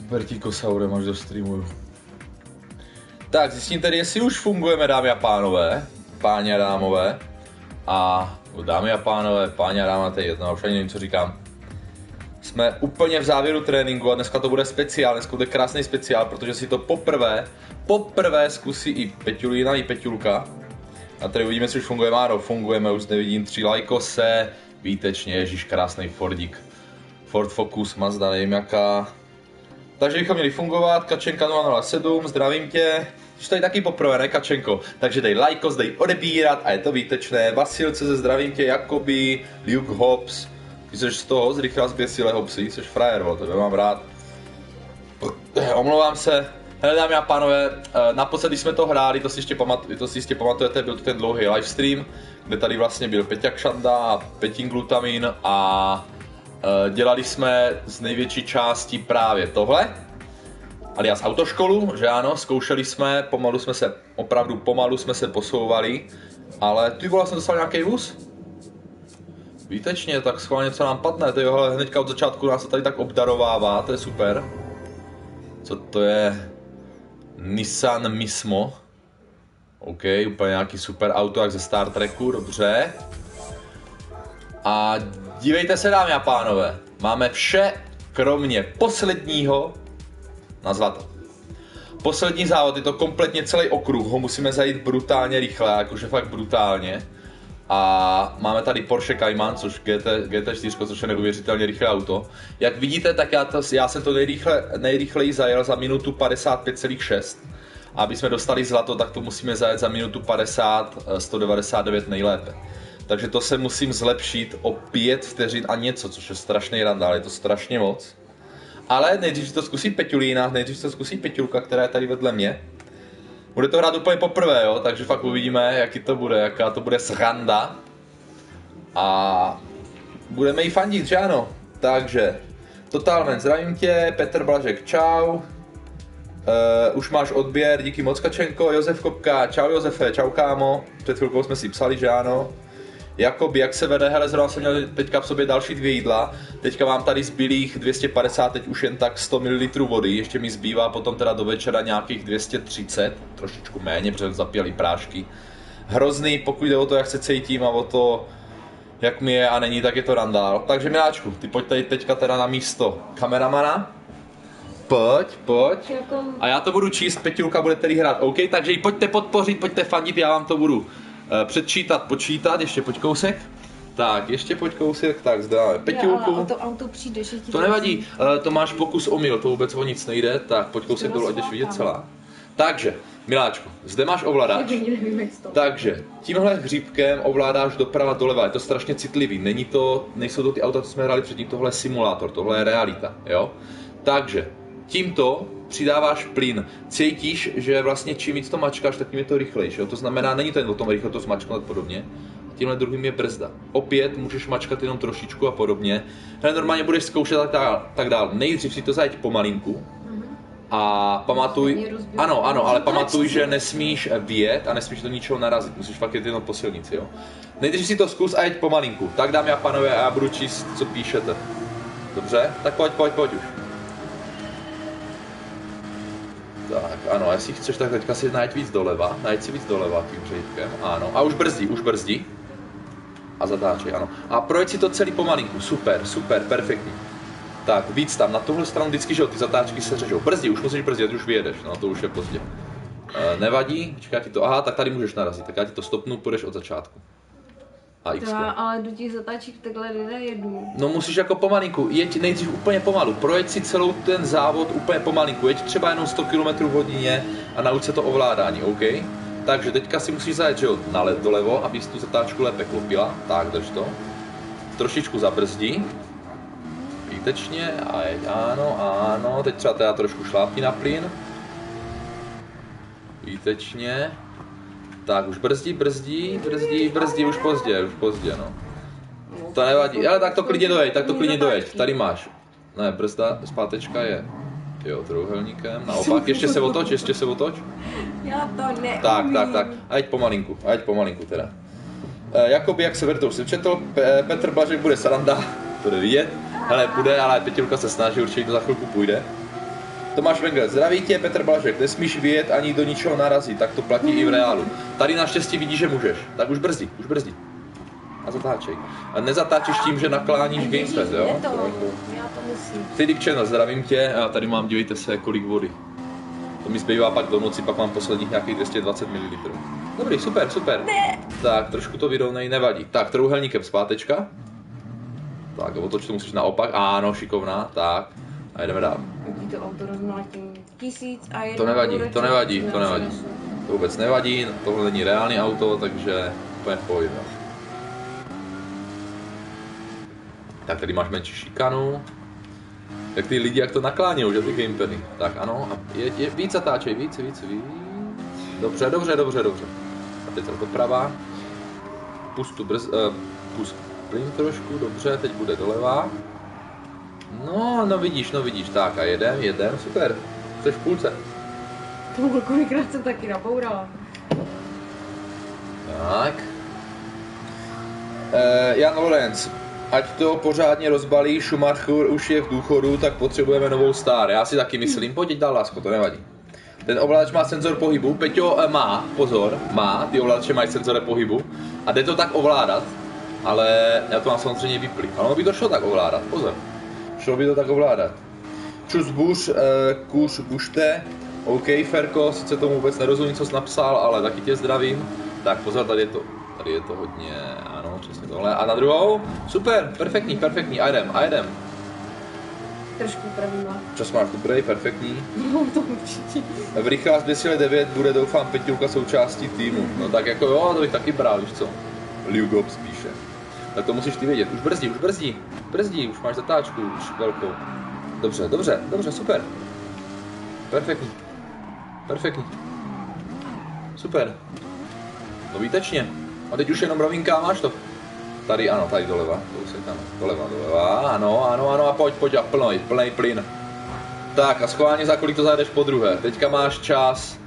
Vertikosaurem až do streamu. Tak, zjistím tedy, jestli už fungujeme, dámy a pánové, páni a dámové. A dámy a pánové, páni a dáma, to je jedno, už ani nevím, co říkám. Jsme úplně v závěru tréninku a dneska to bude speciál, dneska bude krásný speciál, protože si to poprvé zkusí i Peťulína, i Peťulka. A tady uvidíme, co už fungujeme, ano, fungujeme, už nevidím 3 lajkose, výtečně, ježíš, krásný Fordík. Ford Focus, Mazda, nevím jaká. Takže bychom měli fungovat, Kačenka 007, zdravím tě. Jsi tady taky poprvé, ne Kačenko? Takže dej lajkos, dej odebírat a je to výtečné. Vasilce ze zdravím tě, Jakoby, Luke Hobbs. Ty jsi z toho zrychlá zběsile Hobbsy, jsi frajer, tebe mám rád. Omlouvám se. Hele dámy a pánové, naposledy jsme to hráli, to si jistě pamatujete, byl to ten dlouhý livestream, kde tady vlastně byl Peťa Kšanda a Petin Glutamin a dělali jsme z největší části právě tohle, alias autoškolu, že ano, zkoušeli jsme, opravdu pomalu jsme se posouvali, ale ty vole, jsem dostal nějaký vůz? Výtečně, tak schválně co nám padne, to jo, hnedka od začátku nás to tady tak obdarovává, to je super. Co to je? Nissan Mismo. OK, úplně nějaký super auto, jak ze Star Treku, dobře. A dívejte se, dámy a pánové, máme vše, kromě posledního na zlato. Poslední závod, je to kompletně celý okruh, ho musíme zajít brutálně rychle, jakože fakt brutálně. A máme tady Porsche Cayman, což GT4, což je neuvěřitelně rychlé auto. Jak vidíte, tak já jsem to nejrychleji zajel za minutu 55,6. A aby jsme dostali zlato, tak to musíme zajet za minutu 199 nejlépe. Takže to se musím zlepšit o 5 vteřin a něco, což je strašný randál, je to strašně moc. Ale nejdřív to zkusí Peťulína, nejdřív to zkusí Peťulka, která je tady vedle mě. Bude to hrát úplně poprvé, jo, takže fakt uvidíme, jaký to bude, jaká to bude sranda. A budeme jí fandit, že ano? Takže, Totalman, zdravím tě, Petr Blažek, čau. Už máš odběr, díky moc Kačenko, Josef Kopka, čau Josefe, čau kámo. Před chvilkou jsme si psali, že ano. Jakoby, jak se vede, hele, zrovna jsem měl teďka v sobě další 2 jídla. Teďka mám tady zbylých 250, teď už jen tak 100 ml vody, ještě mi zbývá potom teda do večera nějakých 230, trošičku méně, protože zapěli prášky. Hrozný, pokud jde o to, jak se cítím a o to, jak mi je a není, tak je to randál. Takže miláčku, ty pojď tady teďka teda na místo kameramana. Pojď. A já to budu číst, Peťulka bude tedy hrát, OK, takže ji pojďte podpořit, pojďte fandit, já vám to budu počítat, ještě pojď kousek. Tak, ještě pojď kousek, tak zdáme Peťulku. Ale to auto přijde, že ti to nevadí, to máš pokus omyl, to vůbec o nic nejde, tak pojď kousek dolů, ať jdeš vidět celá. Takže, miláčku, zde máš ovladač. Takže, tímhle hříbkem ovládáš doprava doleva, je to strašně citlivý, nejsou to ty auta, co jsme hráli předtím, tohle je simulátor, tohle je realita, jo. Takže, tímto přidáváš plyn. Cítíš, že vlastně čím víc to mačkáš, tak tím je to rychlejší. To znamená, není to jen o tom rychle to zmačknout a podobně. A tímhle druhým je brzda. Opět můžeš mačkat jenom trošičku a podobně. Hele, normálně budeš zkoušet tak dál. Nejdřív si to zajď pomalinku. A pamatuj, ano, ale pamatuj, že nesmíš vjet a nesmíš do ničeho narazit. Musíš fakt jet jenom po silnici, jo. Nejdřív si to zkus a jeď pomalinku. Tak dámy a pánové, já budu číst, co píšete. Dobře? Tak pojď už. Tak, ano, jestli chceš, tak teďka si najít víc doleva, tím hřejivkem, ano, a už brzdí. A zatáčej, ano. A projeď si to celý pomalinku, super, perfektní. Tak, víc tam, na tuhle stranu vždycky, že ty zatáčky se řežou. Brzdí, už musíš brzdit, už vyjedeš, no to už je pozdě. Nevadí, čeká ti to, aha, tak tady můžeš narazit, tak já ti to stopnu, půjdeš od začátku. Ale do těch zatáček takhle nejedu. No musíš jako pomalinku, jeď nejdřív úplně pomalu, projeď si celou ten závod úplně pomalinku, jeď třeba jenom 100 km/h a nauč se to ovládání, OK? Takže teďka si musíš zajet, že jo, dolevo, abys tu zatáčku lépe klopila, tak drž to. Trošičku zabrzdí. Výtečně, a jeď, ano, teď třeba teda trošku šlápni na plyn. Výtečně. Tak, už brzdí, už pozdě, no. To nevadí, ale tak to klidně dojeď, tady máš. Ne, brzda, zpátečka je, jo, trouhelníkem, naopak, ještě se otoč. Já to neumím. Tak, a jeď pomalinku teda. Jakoby, jak se vrtou, jsem četl, Petr Blažek bude sranda, to jde vidět. Hele, půjde, ale Peťulka se snaží, určitě to za chvilku půjde. Tomáš Wenger, zdraví tě, Petr Blažek, nesmíš vyjet ani do ničeho narazit, tak to platí i v reálu. Tady naštěstí vidíš, že můžeš, tak už brzdí. A zatáčej. A nezatáčíš tím, že nakláníš gamepad, jo? Já to musím. Fidik Channel, zdravím tě, a tady mám, dívejte se, kolik vody. To mi zbývá pak do noci, pak mám posledních nějakých 220 ml. Dobrý, super. Ne. Tak, trošku to vyrovnej, nevadí. Tak, trouhelníkem zpátečka. Tak, otoč to musíš naopak, ano, šikovná, tak. A jdeme dál. To auto rozmlátím 1001. To nevadí. To vůbec nevadí, tohle není reálný auto, takže úplně v pohodě. Tak tady máš menší šikanu. Tak ty lidi jak to naklánějí, že ty gamepady. Tak ano, a je víc zatáčej, víc. Dobře. A teď doprava. Pust plyn trošku, dobře, teď bude doleva. No vidíš, tak a jedem, super. Jsi v půlce. Tohle kolikrát jsem taky nabourala. Tak. Jan Lorenz. Ať to pořádně rozbalí, Schumacher už je v důchodu, tak potřebujeme novou star. Já si taky myslím, pojď dál, lásko, to nevadí. Ten ovladač má senzor pohybu, Peťo má, pozor, ty ovladače mají senzory pohybu a jde to tak ovládat, ale já to mám samozřejmě vyplý. Ale ono by to šlo tak ovládat, pozor. Šlo by to tak ovládat. Čus buš, kuš bušte, OK Ferko, sice tomu vůbec nerozumím, co jsi napsal, ale taky tě zdravím. Tak pozor, tady je to hodně, ano, přesně tohle. A na druhou, super, perfektní, a jdem. Trošku pravila. Čas máš dobrý, perfektní. No to určitě. V Rychlá 209 bude, doufám, Peťulka součástí týmu. No tak jako jo, to bych taky bral, víš co. Liu Gob spíše. Tak to musíš ty vědět, už brzdí, už máš zatáčku, už velkou. Dobře, super. Perfektní. Super. No výtečně. A teď už jenom rovinka, máš to. Tady ano, tady doleva, doleva, ano, a pojď a plnej plyn. Tak a schválně za kolik to zajedeš po druhé. Teďka máš čas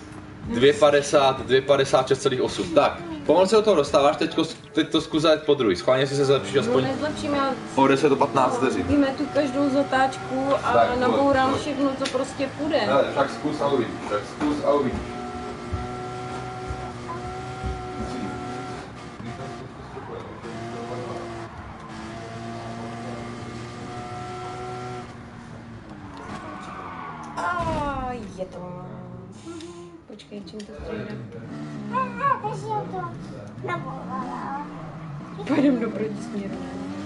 2,56,8. Tak, pomalu se do toho dostáváš, teď to zkus zajet po druhý. Schválně si se zlepšíš aspoň. No nezlepším, já o 10 do 15 vteřin. Víme tu každou zatáčku a tak, nabourám všechno, co prostě půjde. Ale tak zkus a uvidíš, Je to. Počkej, čím to střídám? Půjdem do protisměru.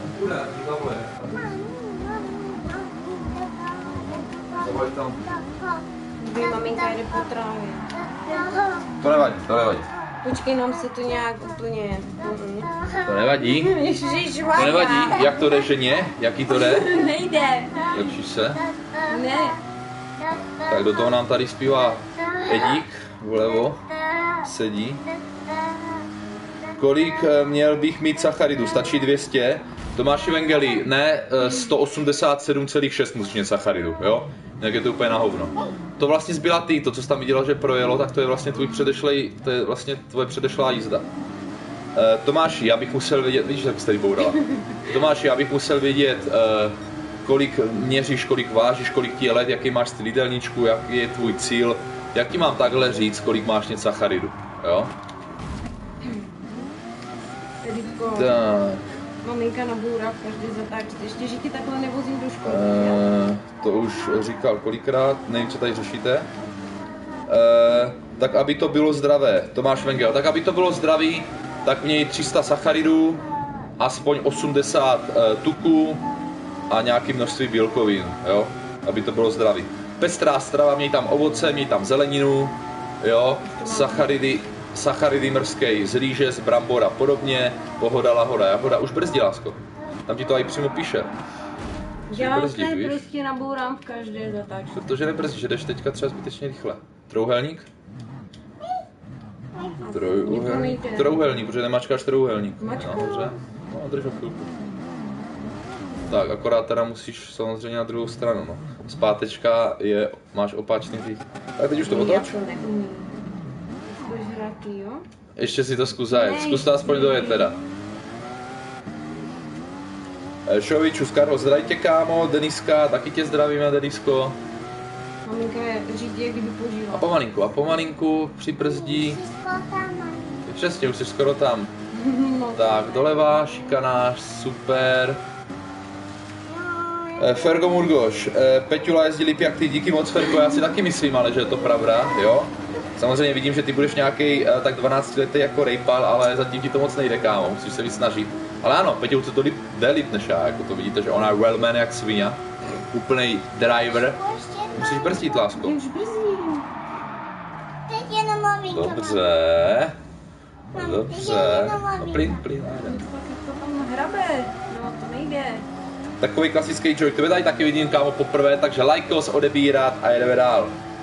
Kdy maminka jde po trávě. To nevadí. Počkej, nám se to nějak úplně... To nevadí. Ježišmarja. To nevadí. Jak to jde ženě? Jaký to jde? Nejde. Lepšíš se? Ne. Tak do toho nám tady zpívá Edík, vlevo, sedí. Kolik měl bych mít sacharidů? Stačí 200? Tomáši Vengeli, ne 187,6 musíš mít sacharidů, jo? Jak je to úplně na hovno. To vlastně zbyla ty, to co jsi tam viděla, že projelo, tak to je vlastně tvoje předešlá jízda. Tomáši, já bych musel vědět, vidíš, jak jsi tady bourala. Tomáši, já bych musel vědět, kolik měříš, kolik vážíš, kolik ti je let, jaký máš styl jídelníčku, jaký je tvůj cíl, jak ti mám takhle říct, kolik máš něco sacharidu, jo? Tak. Maminka nabourá v každé zatáčce, ještě, že ti takhle nevozím do školy. To už říkal kolikrát, nevím, co tady řešíte. Tak aby to bylo zdravé, Tomáš Vengel, tak aby to bylo zdravý, tak měj 300 sacharidů, aspoň 80 tuků, a nějaké množství bílkovin, jo, aby to bylo zdravý. Pestrá strava, měj tam ovoce, měj tam zeleninu, jo, sacharidy mrzkej z rýže, z brambor a podobně, pohoda, lahoda, jahoda, už brzdí, lásko. Tam ti to i přímo píše. Já se prostě nabourám v každé zatáčce. Protože nebrzdíš, že jdeš teďka třeba zbytečně rychle. Trouhelník? Trouhelník, protože nemačkáš trouhelník. Mačku. Dobře, no drž ho chvilku. Tak, akorát teda musíš samozřejmě na druhou stranu, no. Zpátečka je, máš opačný ty. Tak teď už to otoč. Já to neumím. Zkuš jo? Ještě si to zkus zajet, zkus to aspoň dojet teda. Šovičus, Karlo, zdraví tě kámo, Deniska, taky tě zdravíme, Denisko. Maminka je řídí, jak kdyby požila. A pomalinku přibrzdí. Přesně, už jsi skoro tam. No. Tak, doleva, šikanář, super. Fergo Murgoš, Peťula jezdí líp jak ty, díky moc Fergo, já si taky myslím, ale že je to pravda, jo? Samozřejmě vidím, že ty budeš nějaký tak 12 letý jako rejpal, ale zatím ti to moc nejde, kámo, musíš se víc snažit. Ale ano, Peťulce to jde líp než já, jako to vidíte, že ona je wellman jak svině. Úplnej driver. Musíš brzdit, lásko. Už brzdím. Teď jenom maminka. Dobře. Dobře. No plyn. To tam hrabe. No, to nejde. Takový klasický joy, tebe tady taky vidím, kámo, poprvé, takže lajkos, odebírat a jedeme dál.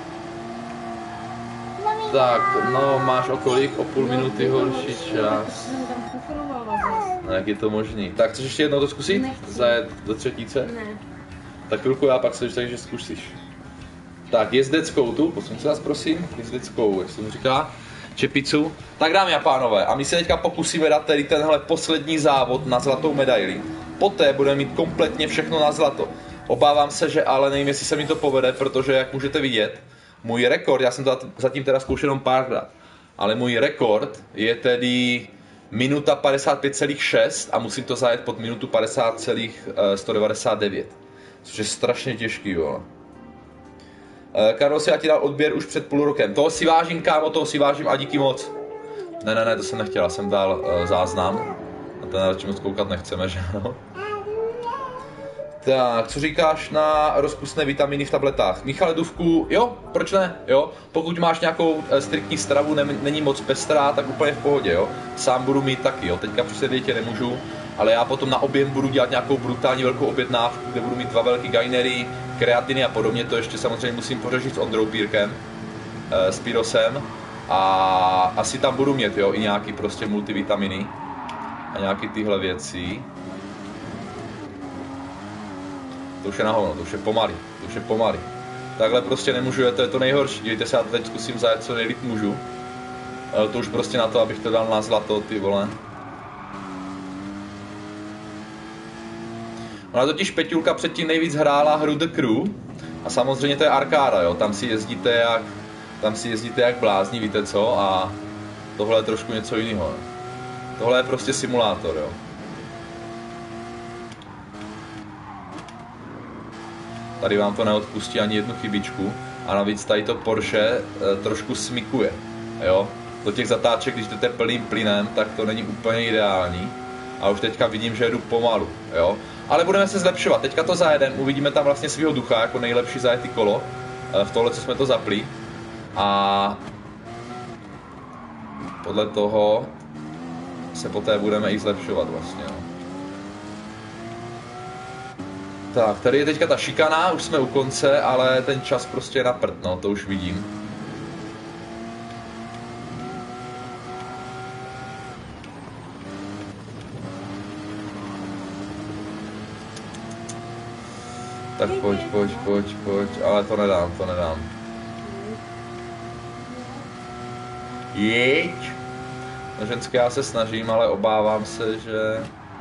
Tak, no, máš o kolik? O půl minuty horší čas. No, jak je to možný? Tak, chceš ještě jednou to zkusit? Zajet do třetíce? Ne. Tak chvilku já pak se takže zkusíš. Tak, jezdeckou tu, posuň se vás prosím, jezdeckou, jak se mu říká, čepicu. Tak dámy a pánové, a my se teďka pokusíme dát tedy tenhle poslední závod na zlatou medaili. Poté budeme mít kompletně všechno na zlato. Obávám se, že ale nevím, jestli se mi to povede, protože jak můžete vidět, můj rekord, já jsem to zatím teda zkoušel jenom párkrát, ale můj rekord je tedy minuta 55,6 a musím to zajet pod minutu 50,199. Což je strašně těžký, jo. Karol, si já ti dal odběr už před půl rokem. Toho si vážím, kámo, toho si vážím a díky moc. Ne, to jsem nechtěl, já jsem dal záznam. A ten radši moc koukat nechceme, že ano? Tak, co říkáš na rozpustné vitamíny v tabletách? Michale Duvku, jo, proč ne, jo? Pokud máš nějakou striktní stravu, není moc pestrá, tak úplně v pohodě, jo? Sám budu mít taky, jo? Teďka při sedětě nemůžu, ale já potom na objem budu dělat nějakou brutální velkou objednávku, kde budu mít 2 velký gainery, kreatiny a podobně, to ještě samozřejmě musím pořešit s Ondrou Pírkem, s Pyrosem a asi tam budu mít, jo, i nějaký prostě multivitaminy a nějaký tyhle věci. To už je na hovno, to už je pomalý. Takhle prostě nemůžu, to je to nejhorší, dívejte se, já to teď zkusím zajet co nejlíp můžu. Ale to už prostě na to, abych to dal na zlato, ty vole. Ona totiž Peťulka předtím nejvíc hrála hru The Crew. A samozřejmě to je arkáda, jo, tam si jezdíte jak blázni, víte co, a tohle je trošku něco jiného. Tohle je prostě simulátor, jo. Tady vám to neodpustí ani jednu chybičku a navíc tady to Porsche trošku smykuje, jo. Do těch zatáček, když jdete plným plynem, tak to není úplně ideální. A už teďka vidím, že jedu pomalu, jo. Ale budeme se zlepšovat, teďka to zajedem, uvidíme tam vlastně svého ducha jako nejlepší zajetý kolo. V tohle, co jsme to zapli. A podle toho se poté budeme i zlepšovat vlastně, no. Tak, tady je teďka ta šikana, už jsme u konce, ale ten čas prostě je na prd, no, to už vidím. Tak pojď, ale to nedám. Jeď! No ženské já se snažím, ale obávám se, že...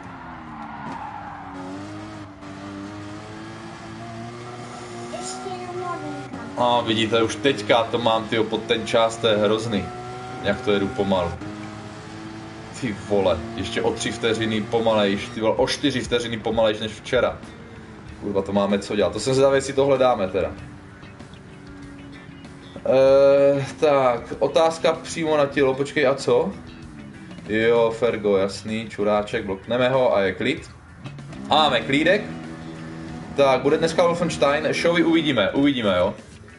A vidíte, už teďka to mám, tyjo, pod ten čas, to je hrozný. Jak to jedu pomalu. Ty vole, ještě o 3 vteřiny pomalejš, ty vole, o 4 vteřiny pomalejš než včera. Kurva, to máme co dělat, to jsem zvědavý, jestli tohle dáme teda. Tak, otázka přímo na tělo, počkej, a co? Jo, Fergo, jasný, čuráček, blokneme ho a je klid. A máme klídek. Tak, bude dneska Wolfenstein, showy uvidíme, jo.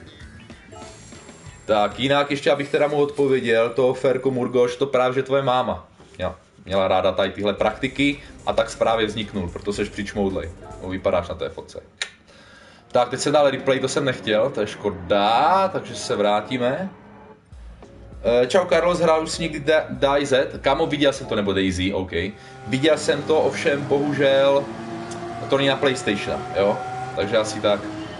Tak, jinak ještě, abych teda mu odpověděl, to Ferko Murgoš, to právě že tvoje máma měla ráda tady tyhle praktiky a tak zprávě vzniknul, proto seš přičmoudlej. Vypadáš na té fotce. Tak, teď se dál replay, to jsem nechtěl, to je škoda, takže se vrátíme. Čau Carlos, hrál už si někdy DayZ? Kámo, viděl jsem to, nebo Daisy, OK. Viděl jsem to, ovšem, bohužel, to není na PlayStation, jo? Takže asi tak.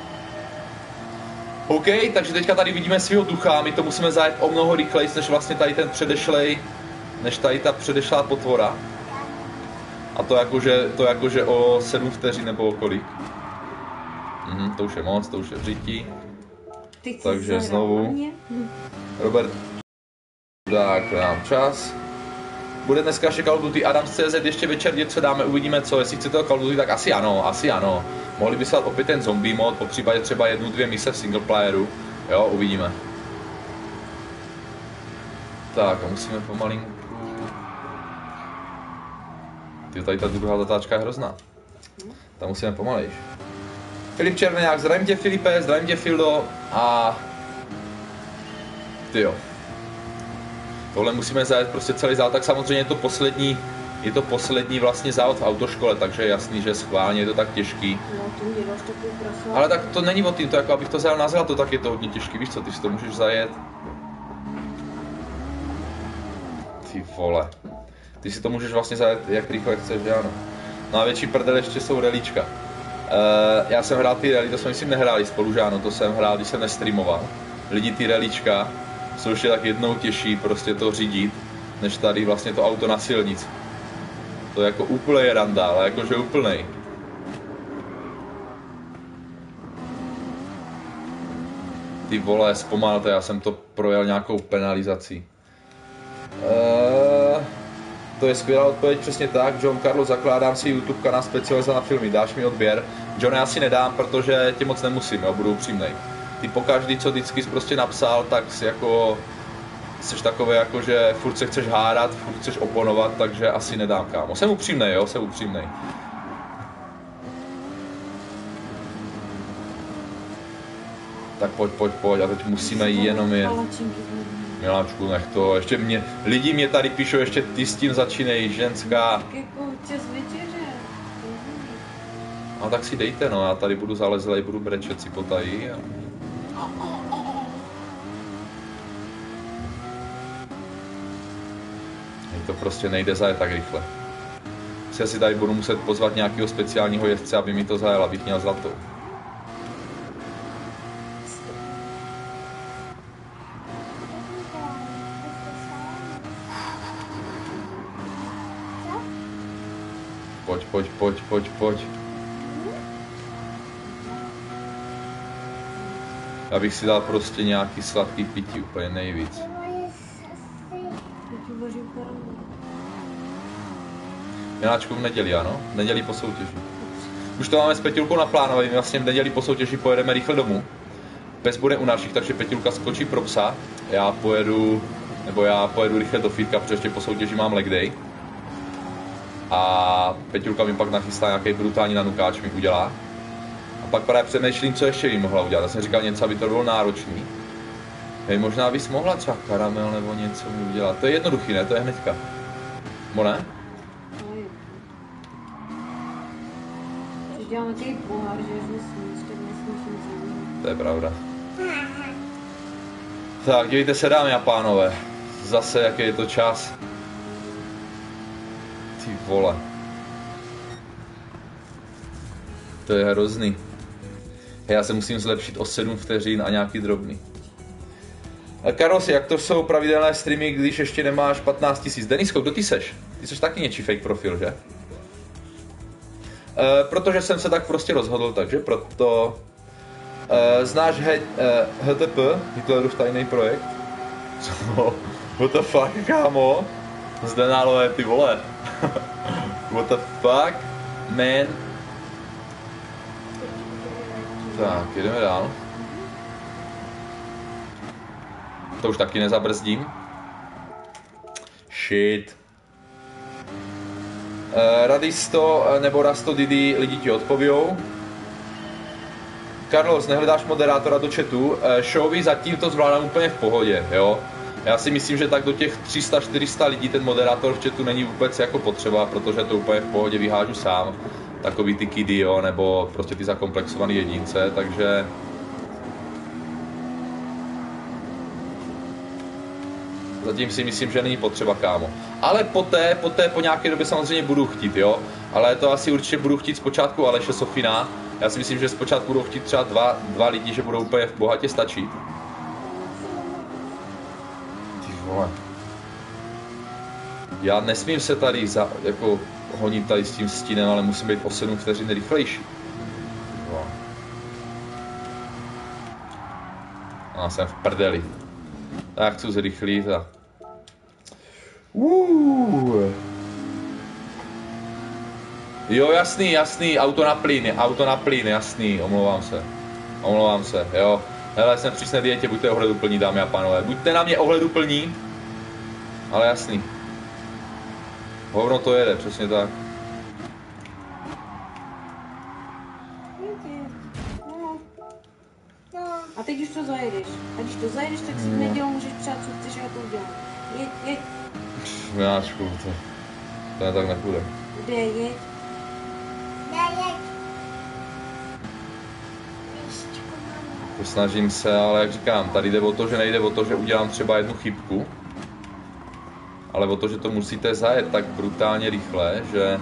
OK, takže teďka tady vidíme svého ducha, my to musíme zajet o mnoho rychleji, než vlastně tady ten předešlej, než tady ta předešlá potvora. A to jakože o 7 vteřin nebo o kolik. To už je moc, to už je v řití. Takže znovu. Robert, tak nám čas. Bude dneska ještě Call of Duty Adams.cz, ještě večer něco dáme, uvidíme co, jestli chcete Call of Duty, tak asi ano. Mohli by se dát opět ten zombie mod, po případě třeba 1-2 mise v single playeru, jo, uvidíme. Tak a musíme pomalinku... Tady ta druhá zatáčka je hrozná. Tam musíme pomalejš. Filip Červenák, zdravím tě Filipe, zdravím tě Fildo a... Tyjo. Tohle musíme zajet prostě celý závod, tak samozřejmě je to poslední vlastně závod v autoškole, takže je jasný, že schválně je to tak těžký. Ale tak to není o tím, to jako abych to zajel na zlato, tak je to hodně těžký, víš co, ty si to můžeš zajet. Ty vole. Ty si to můžeš vlastně zajet jak rychle chceš, že ano. No a větší prdel ještě jsou relíčka. Já jsem hrál ty rally, to jsme myslím nehráli spolu, že ano, to jsem hrál, když jsem nestreamoval. Lidi ty relíčka jsou ještě tak jednou těžší prostě to řídit, než tady vlastně to auto na silnici. To je jako úplnej randa, ale jakože úplnej. Ty vole, zpomalte, já jsem to projel nějakou penalizací. To je skvělá odpověď, přesně tak. John Carlo, zakládám si YouTube kanál specializovaný na filmy, dáš mi odběr? John, já si nedám, protože tě moc nemusím, jo, budu upřímnej. Ty pokaždý, co vždycky jsi prostě napsal, tak jsi jako... Jsi takový jako, že furt se chceš hádat, furt chceš oponovat, takže asi nedám, kámo. Jsem upřímnej, jo, jsem upřímnej. Tak pojď, a teď musíme jenom jet. Miláčku, nech to, ještě lidi mě tady píšou, ještě ty s tím začínej, ženská. Tak jako čas večeře. No tak si dejte, no, já tady budu zalezlej, budu brečet si potají. A... To prostě nejde zajet tak rychle. Já si tady budu muset pozvat nějakého speciálního jezdce, aby mi to zajel, abych měl zlato. Pojď. Abych si dal prostě nějaký sladký pití, úplně nejvíc. Miláčku v neděli, ano? V neděli po soutěži. Už to máme s Petilkou naplánovaný, vlastně v neděli po soutěži pojedeme rychle domů. Pes bude u našich, takže Petilka skočí pro psa. Já pojedu rychle do fitka, protože ještě po soutěži mám leg day. A Petilka mi pak nachystá nějaký brutální nanukáč, mi udělá. A pak právě přemýšlím, co ještě by mohla udělat. Já jsem říkal něco, aby to bylo náročný. Hej, možná bys mohla třeba karamel nebo něco mi udělat. To je jednoduchý, ne? To je hnedka. Mo ne? Děláme takový pohár, že už nesmíš. To je pravda. Tak, dívejte se, dámy a pánové. Zase, jaký je to čas. Ty vole. To je hrozný. Já se musím zlepšit o 7 vteřin a nějaký drobný. Karlos, jak to jsou pravidelné streamy, když ještě nemáš 15 000? Denisko, kdo ty seš? Ty seš taky něčí fake profil, že? Protože jsem se tak prostě rozhodl, takže proto... Znáš HTP, Hitlerův tajný projekt? Co? What the fuck, kámo? Zdenálové, ty vole. What the fuck, man? Tak, jedeme dál. To už taky nezabrzdím. Shit. Radisto nebo Rasto Didi, lidi ti odpovějou. Carlos, nehledáš moderátora do chatu? Showy zatím to zvládám úplně v pohodě, jo. Já si myslím, že tak do těch 300-400 lidí ten moderátor v chatu není vůbec jako potřeba, protože to úplně v pohodě vyhážu sám. Takový ty kidy, jo, nebo prostě ty zakomplexovaný jedince, takže... Zatím si myslím, že není potřeba, kámo. Ale poté po nějaké době samozřejmě budu chtít, jo. Ale to asi určitě budu chtít zpočátku Aleše Sofina. Já si myslím, že zpočátku budou chtít třeba dva lidi, že budou úplně v bohatě stačit. Ty vole. Já nesmím se tady jako honit tady s tím stínem, ale musím být o 7 vteřin rychlejší. Já jsem v prdeli. Tak chci zrychlit a... Jo, jasný, auto na plyn, jasný, omlouvám se, jo. Hele, jsem přísné dietě, buďte ohleduplní, dámy a pánové, buďte na mě ohleduplní, ale jasný. Hovno to jede, přesně tak. A teď už to zajedeš. A když to zajedeš, tak si v neděli můžeš přát, co chceš, já to udělám. Jeď. Miláčku, to tak nepůjde. Kde, jeď. Snažím se, ale jak říkám, tady jde o to, že nejde o to, že udělám třeba jednu chybku, ale o to, že to musíte zajet tak brutálně rychle, že...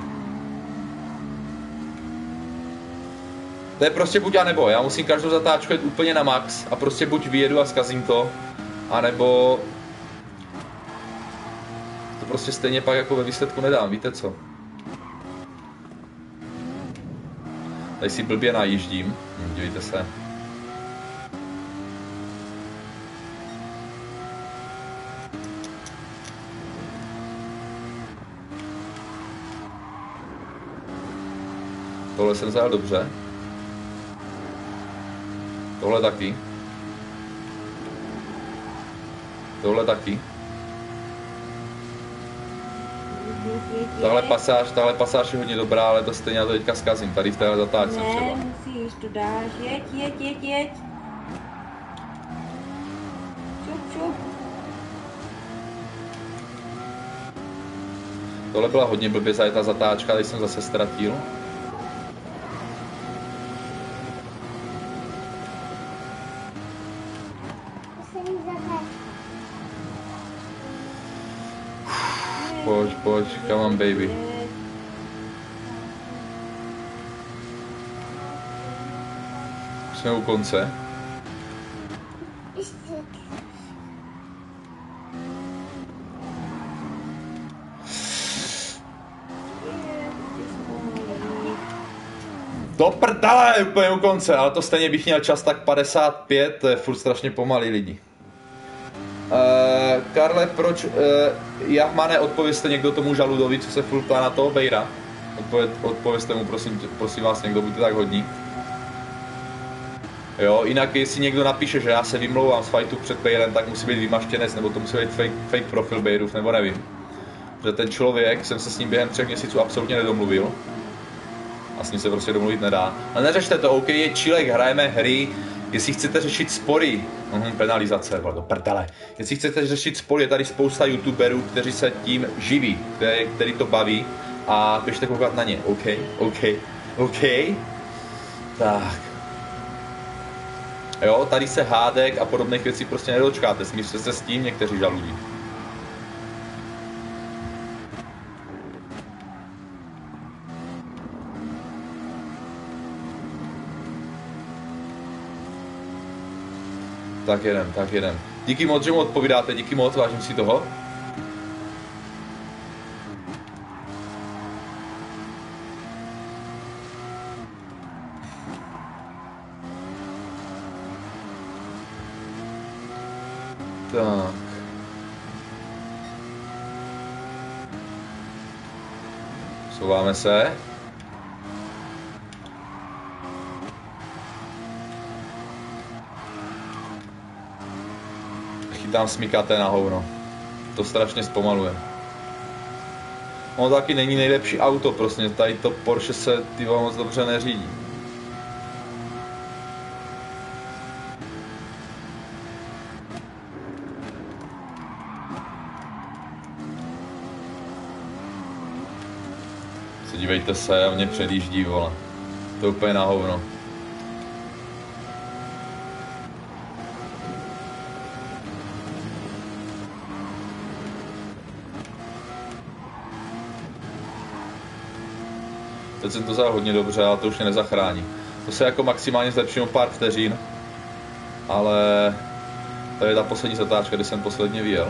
To je prostě buď a nebo, já musím každou zatáčku jet úplně na max a prostě buď vyjedu a zkazím to, anebo... To prostě stejně pak jako ve výsledku nedám, víte co? Tady si blbě najíždím, dívejte se. Tohle jsem zajel dobře. Tohle taky. Tohle taky. Tahle pasáž je hodně dobrá, ale to stejně já to teďka zkazím. Tady v téhle zatáčce třeba. Ne, musíš, to dáš, jeď. Čup. Tohle byla hodně blbě zajetá zatáčka, tady jsem zase ztratil. Pojď, come on baby. Jsme u konce. Do prdele, je úplně u konce, ale to stejně bych měl čas tak 55, to je furt strašně pomalý lidi. Karle, proč, Jahmane, odpovězte někdo tomu žaludovi, co se fultá na toho Bejra? Odpovězte mu, prosím vás, někdo, buďte tak hodní. Jo, jinak jestli někdo napíše, že já se vymlouvám z fightu před Bejrem, tak musí být vymaštěnec, nebo to musí být fake profil Bejrův, nebo nevím. Protože ten člověk, jsem se s ním během 3 měsíců absolutně nedomluvil. A s ním se prostě domluvit nedá. Ale neřešte to, OK, je chilek, hrajeme hry. Jestli chcete řešit spory, penalizace, do prdele. Jestli chcete řešit spory, je tady spousta youtuberů, kteří se tím živí, který to baví a běžte koukat na ně, OK? Tak. Jo, tady se hádek a podobných věcí prostě nedočkáte, smířte se s tím někteří žaludí. Tak jedem. Díky moc, že mu odpovídáte, díky moc, vážím si toho. Tak. Souváme se. Tam smykáte na hovno. To strašně zpomaluje. Ono taky není nejlepší auto, prostě tady to Porsche se moc dobře neřídí. Dívejte se, a mě předjíždí, vole. To je úplně na hovno. Teď jsem to vzal hodně dobře, ale to už mě nezachrání. To se jako maximálně zlepším o pár vteřin, ale to je ta poslední zatáčka, kdy jsem posledně vyjel.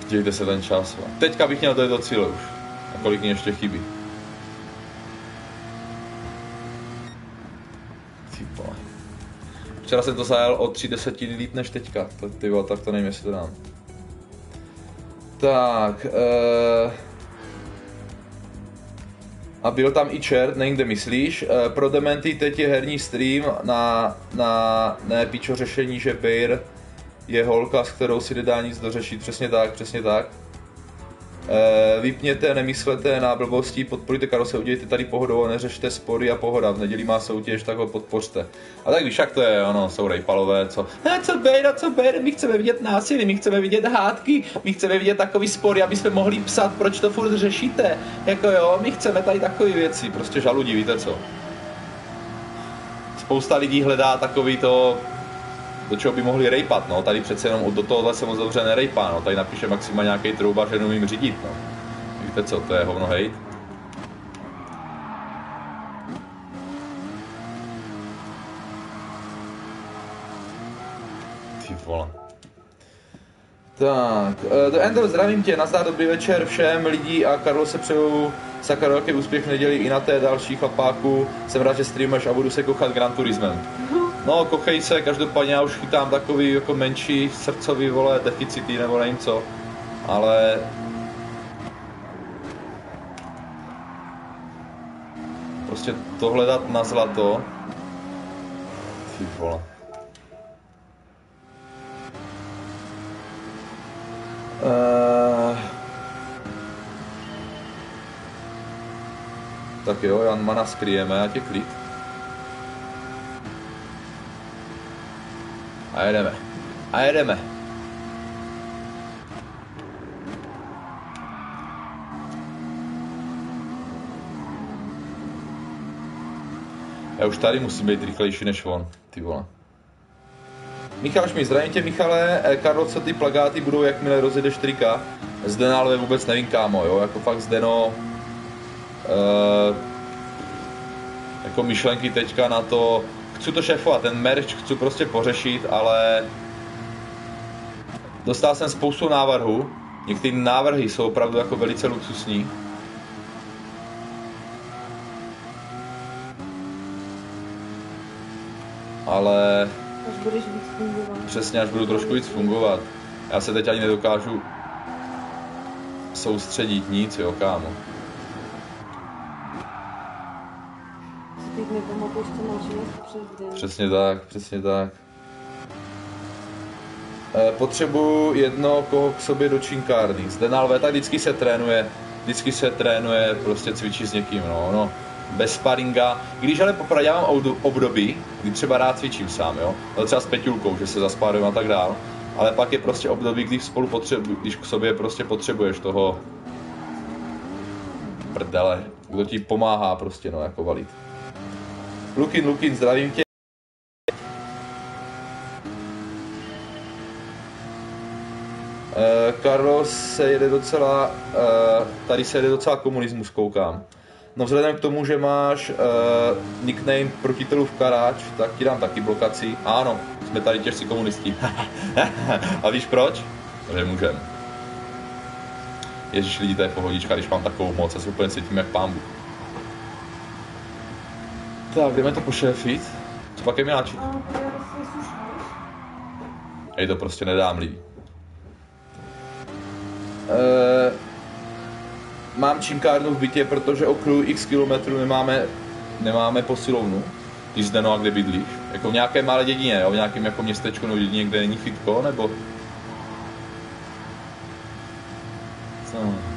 Dějte se ten čas. Teďka bych měl dojet do cíle už. A kolik mě ještě chybí. Včera jsem to zajel o 3/10 líp než teďka. Tak to nevím, jestli to dám. Tak. A byl tam i čert, nevím, kde myslíš. Pro Dementy teď je herní stream na ne pičo řešení, že Bear je holka, s kterou si nedá nic dořešit. Přesně tak, přesně tak. Vypněte, nemyslete na blbosti, podporujte Karlose, udělejte tady pohodou a neřešte spory a pohoda. V neděli má soutěž, tak ho podpořte. A tak víš, jak to je, ono, jsou rejpalové, co co Bear, my chceme vidět násilí, my chceme vidět hádky, my chceme vidět takový spory, aby jsme mohli psát, proč to furt řešíte. Jako jo, my chceme tady takové věci, prostě žaludí, víte co. Spousta lidí hledá takový to, do čeho by mohli rejpat, no, tady přece jenom do tohohle se moc dobře nerejpá, no, tady napíše maxima nějaký troubař, že neumím řídit, no. Víte co, to je hovno hejt. Ty vole. Tak, The Ender, zdravím tě, nazdar, dobrý večer všem lidí a Karlo se přeju za karaoke úspěch v neděli i na té další chlapáku. Jsem rád, že streamuješ a budu se kochat Gran Turismem. No, kochej se, každopádně já už chytám takový jako menší srdcový, vole, deficity nebo nevím co, ale... Prostě to hledat na zlato... Ty vole. Tak jo, Janmana skryjeme, ať je klid. A jedeme. A jedeme. Já už tady musím být rychlejší než on, ty vole. Michal Šmíd, zdravím tě Michale, Karlo, co ty plagáty budou, jakmile rozjede 4K? Zdena, ale vůbec nevím kámo, jo, jako fakt Zdeno. Jako myšlenky teďka na to, chci to šéfovat, ten merch chci prostě pořešit, ale dostal jsem spoustu návrhů, některé návrhy jsou opravdu jako velice luxusní. Ale... Až budeš víc fungovat. Přesně, až budu trošku víc fungovat. Já se teď ani nedokážu soustředit nic, jo, kámo. Teď nepamatuješ, co máš jíst přes den. Přesně tak, přesně tak. Potřebuji jedno k sobě do činkárny. Zde na Lveta vždycky se trénuje, prostě cvičí s někým, no. Bez sparinga. Když ale popravdě já mám období, kdy třeba rád cvičím sám, jo. No třeba s Peťulkou, že se zaspárujeme a tak dál. Ale pak je prostě období, když když k sobě prostě potřebuješ toho prdele, kdo ti pomáhá prostě, no, jako valit. Lukin, zdravím tě. Carlos se jede docela, tady se jede docela komunismus, koukám. No vzhledem k tomu, že máš nickname protitelův Karáč, tak ti dám taky blokaci. Ano, jsme tady těžcí komunisti. A víš proč? Že můžem. Ježíš, lidi, to je pohodička, když mám takovou moc, já se úplně cítím jak pán Bůh. Tak, jdeme to pošéfit. Co pak je miláček? Ej, to prostě nedám, lidi. Mám činkárnu v bytě, protože okruhu x kilometrů nemáme posilovnu. Ty zde, no a kde bydlíš? Jako v nějaké malé dědině, jo? V nějakém jako městečku nebo dědině, kde není fitko, nebo? Co?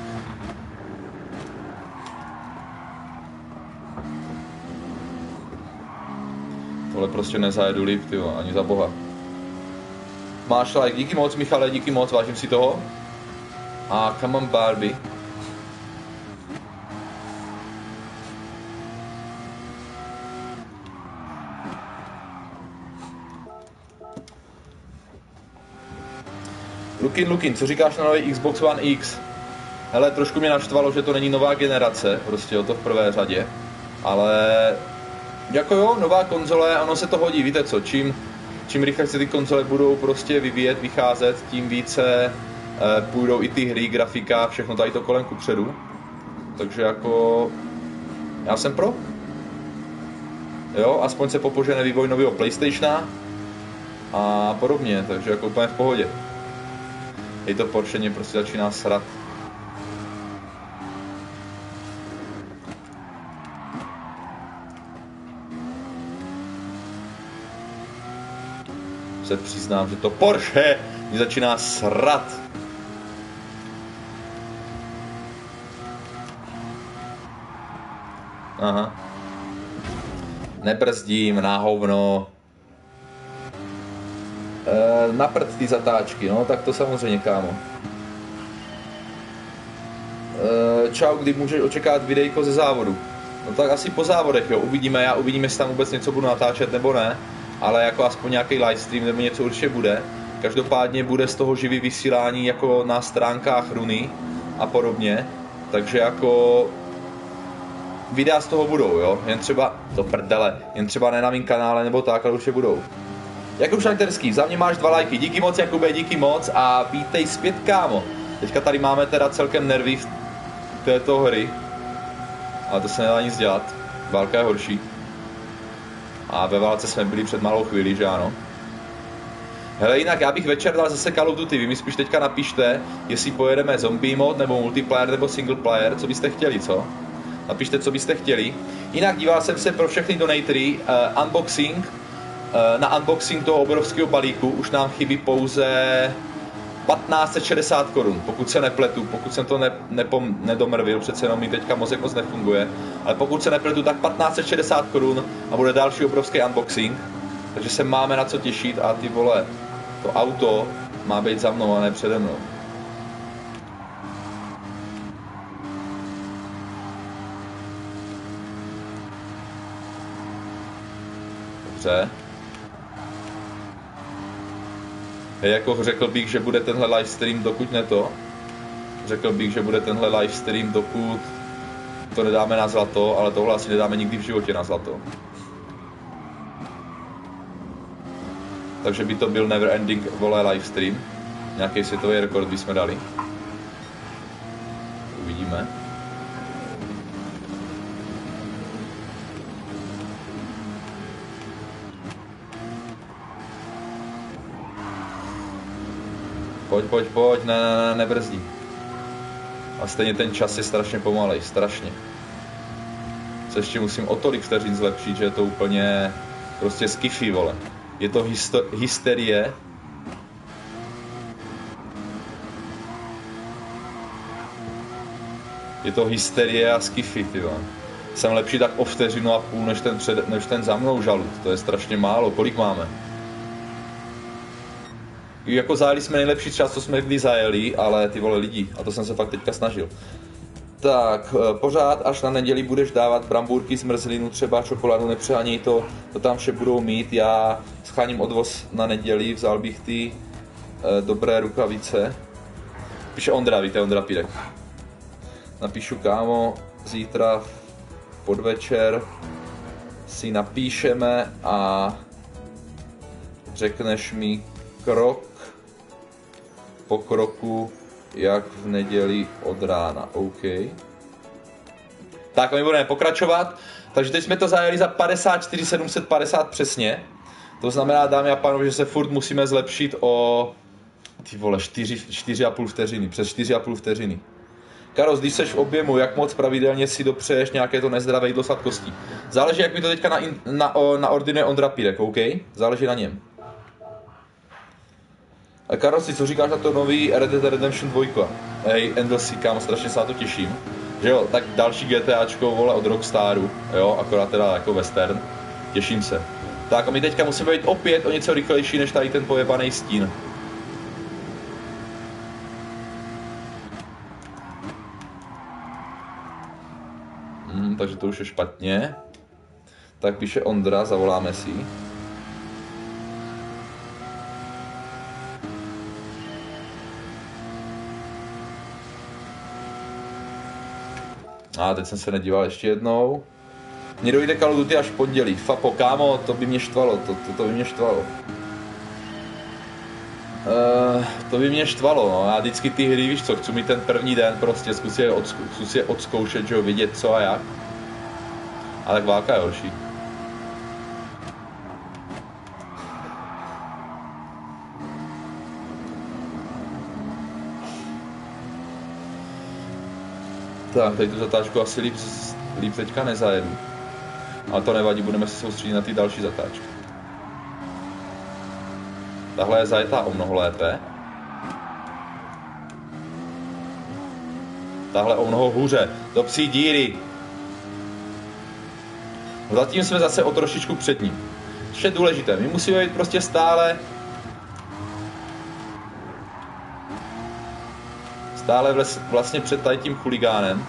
Tohle prostě nezajedu líp, tyjo, ani za boha. Máš like, díky moc Michale, díky moc, vážím si toho. A come on Barbie. Lukin, co říkáš na nový Xbox One X? Hele, trošku mě naštvalo, že to není nová generace, prostě o to v prvé řadě. Ale jako jo, nová konzole, ono se to hodí, víte co, čím rychle se ty konzole budou prostě vyvíjet, vycházet, tím více půjdou i ty hry, grafika, všechno tady to kolem kupředu. Takže jako... Já jsem pro. Jo, aspoň se popožene vývoj nového PlayStationa a podobně, takže jako úplně v pohodě. I to Porsche mě prostě začíná srat. Se přiznám, že to Porsche mě začíná srat. Aha. Nebrzdím, na hovno. Na prd ty zatáčky, no tak to samozřejmě, kámo. Čau, kdy můžeš očekávat videjko ze závodu? No tak asi po závodech, jo, uvidíme, jestli tam vůbec něco budu natáčet nebo ne. Ale jako aspoň nějaký livestream nebo něco určitě bude. Každopádně bude z toho živý vysílání jako na stránkách Runy a podobně. Takže jako... Videa z toho budou, jo, jen třeba ne na mým kanále nebo tak, ale určitě budou. Jakub Šanterský, za mě máš 2 lajky, díky moc Jakube, díky moc a vítej zpět, kámo. Teďka tady máme teda celkem nervy v této hry, ale to se nedá nic dělat, válka je horší. A ve válce jsme byli před malou chvíli, že ano. Hele, jinak já bych večer dal zase Call of Duty, vy mi spíš teďka napište, jestli pojedeme zombie mod, nebo multiplayer, nebo single player, co byste chtěli, co? Napište, co byste chtěli. Jinak díval jsem se pro všechny donatory, unboxing. Na unboxing toho obrovského balíku už nám chybí pouze 1560 korun, pokud se nepletu, pokud jsem to nedomrvil, přece jenom mi teďka mozek moc nefunguje, ale pokud se nepletu, tak 1560 korun a bude další obrovský unboxing, takže se máme na co těšit a ty vole, to auto má být za mnou a ne přede mnou. Dobře. Jako řekl bych, že bude tenhle livestream, dokud ne to. Řekl bych, že bude tenhle livestream, dokud to nedáme na zlato, ale tohle asi nedáme nikdy v životě na zlato. Takže by to byl never ending, vole, livestream. Nějaký světový rekord bychom dali. Uvidíme. Pojď, ne, nebrzdí. A stejně ten čas je strašně pomalej, strašně. Co ještě musím o tolik vteřin zlepšit, že je to úplně prostě skifi, vole. Je to hysterie. Je to hysterie a skifi, ty vole. Jsem lepší tak o vteřinu a půl, než ten za mnou žalud. To je strašně málo. Kolik máme? Jako zajeli jsme nejlepší čas, co jsme kdy zajeli, ale ty vole lidi, a to jsem se fakt teďka snažil. Tak, pořád až na neděli budeš dávat brambůrky, zmrzlinu, třeba čokoládu, nepřeháněj to tam vše budou mít. Já scháním odvoz na neděli, vzal bych ty dobré rukavice. Píše Ondra, víte, Ondra Pírek. Napíšu, kámo, zítra podvečer si napíšeme a řekneš mi krok po kroku, jak v neděli od rána, OK. Tak, my budeme pokračovat. Takže teď jsme to zajeli za 54 750 přesně. To znamená, dámy a pánové, že se furt musíme zlepšit o ty vole, 4,5 vteřiny, přes 4,5 vteřiny. Karos, když seš v objemu, jak moc pravidelně si dopřeješ nějaké to nezdravé jídlo sladkostí? Záleží, jak mi to teďka naordinuje Ondra Pírek, OK? Záleží na něm. A Karosi, co říkáš na to nový Red Dead Redemption 2? Hej, Endlessy, kámo, strašně se na to těším. Že jo, tak další GTAčko, vole, od Rockstaru, jo, akorát teda jako western. Těším se. Tak a my teďka musíme být opět o něco rychlejší, než tady ten pojebaný stín. Takže to už je špatně. Tak píše Ondra, zavoláme si. A teď jsem se nedíval ještě jednou. Mně dojde Call of Duty až v pondělí. Fapo, kámo, to by mě štvalo, to by mě štvalo. To by mě štvalo, no. Já vždycky ty hry, víš co, chci mít ten první den prostě, zkus je odzkoušet, že jo, vidět co a jak. A tak válka je horší. Tak, tady tu zatáčku asi líp teďka nezajedu. Ale to nevadí, budeme se soustředit na ty další zatáčky. Tahle je zajetá o mnoho lépe. Tahle o mnoho hůře. Do psí díry. Zatím jsme zase o trošičku před ním. Což je důležité. My musíme být prostě stále vlastně před tady tím chuligánem.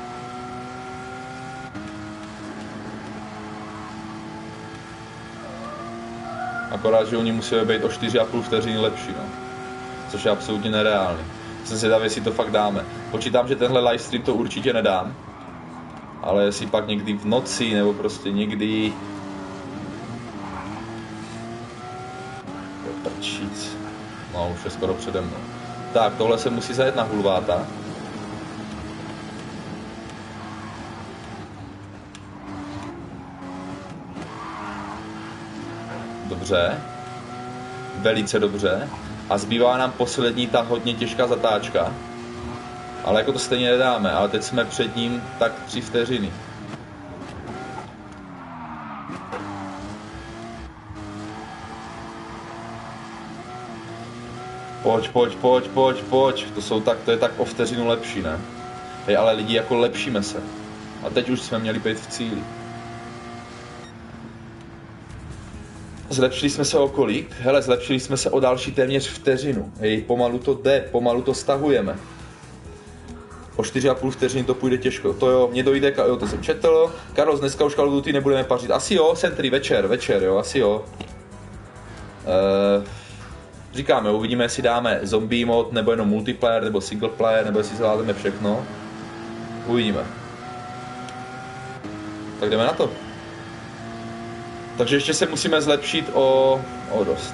Akorát, že oni musí být o 4,5 vteřiny lepší, no. Což je absolutně nereálný. Jsem zvědavý, jestli to fakt dáme. Počítám, že tenhle livestream to určitě nedám. Ale jestli pak někdy v noci, nebo prostě někdy... Prčíc. No, už je skoro přede mnou. Tak, tohle se musí zajet na hulváta. Dobře. Velice dobře. A zbývá nám poslední ta hodně těžká zatáčka. Ale jako to stejně nedáme, ale teď jsme před ním tak 3 vteřiny. Pojď. To je tak o vteřinu lepší, ne? Hej, ale lidi, jako lepšíme se. A teď už jsme měli být v cíli. Zlepšili jsme se o kolik? Hele, zlepšili jsme se o další téměř vteřinu. Hej, pomalu to jde, pomalu to stahujeme. O 4,5 vteřiny to půjde těžko. To jo, mně dojde, jo, to jsem četl. Carlos, dneska už Call of Duty nebudeme pařit. Asi jo, Sentry, večer, jo, asi jo. Říkáme, uvidíme, jestli dáme zombie mod, nebo jenom multiplayer, nebo single player, nebo jestli zvládneme všechno. Uvidíme. Tak jdeme na to. Takže ještě se musíme zlepšit o dost.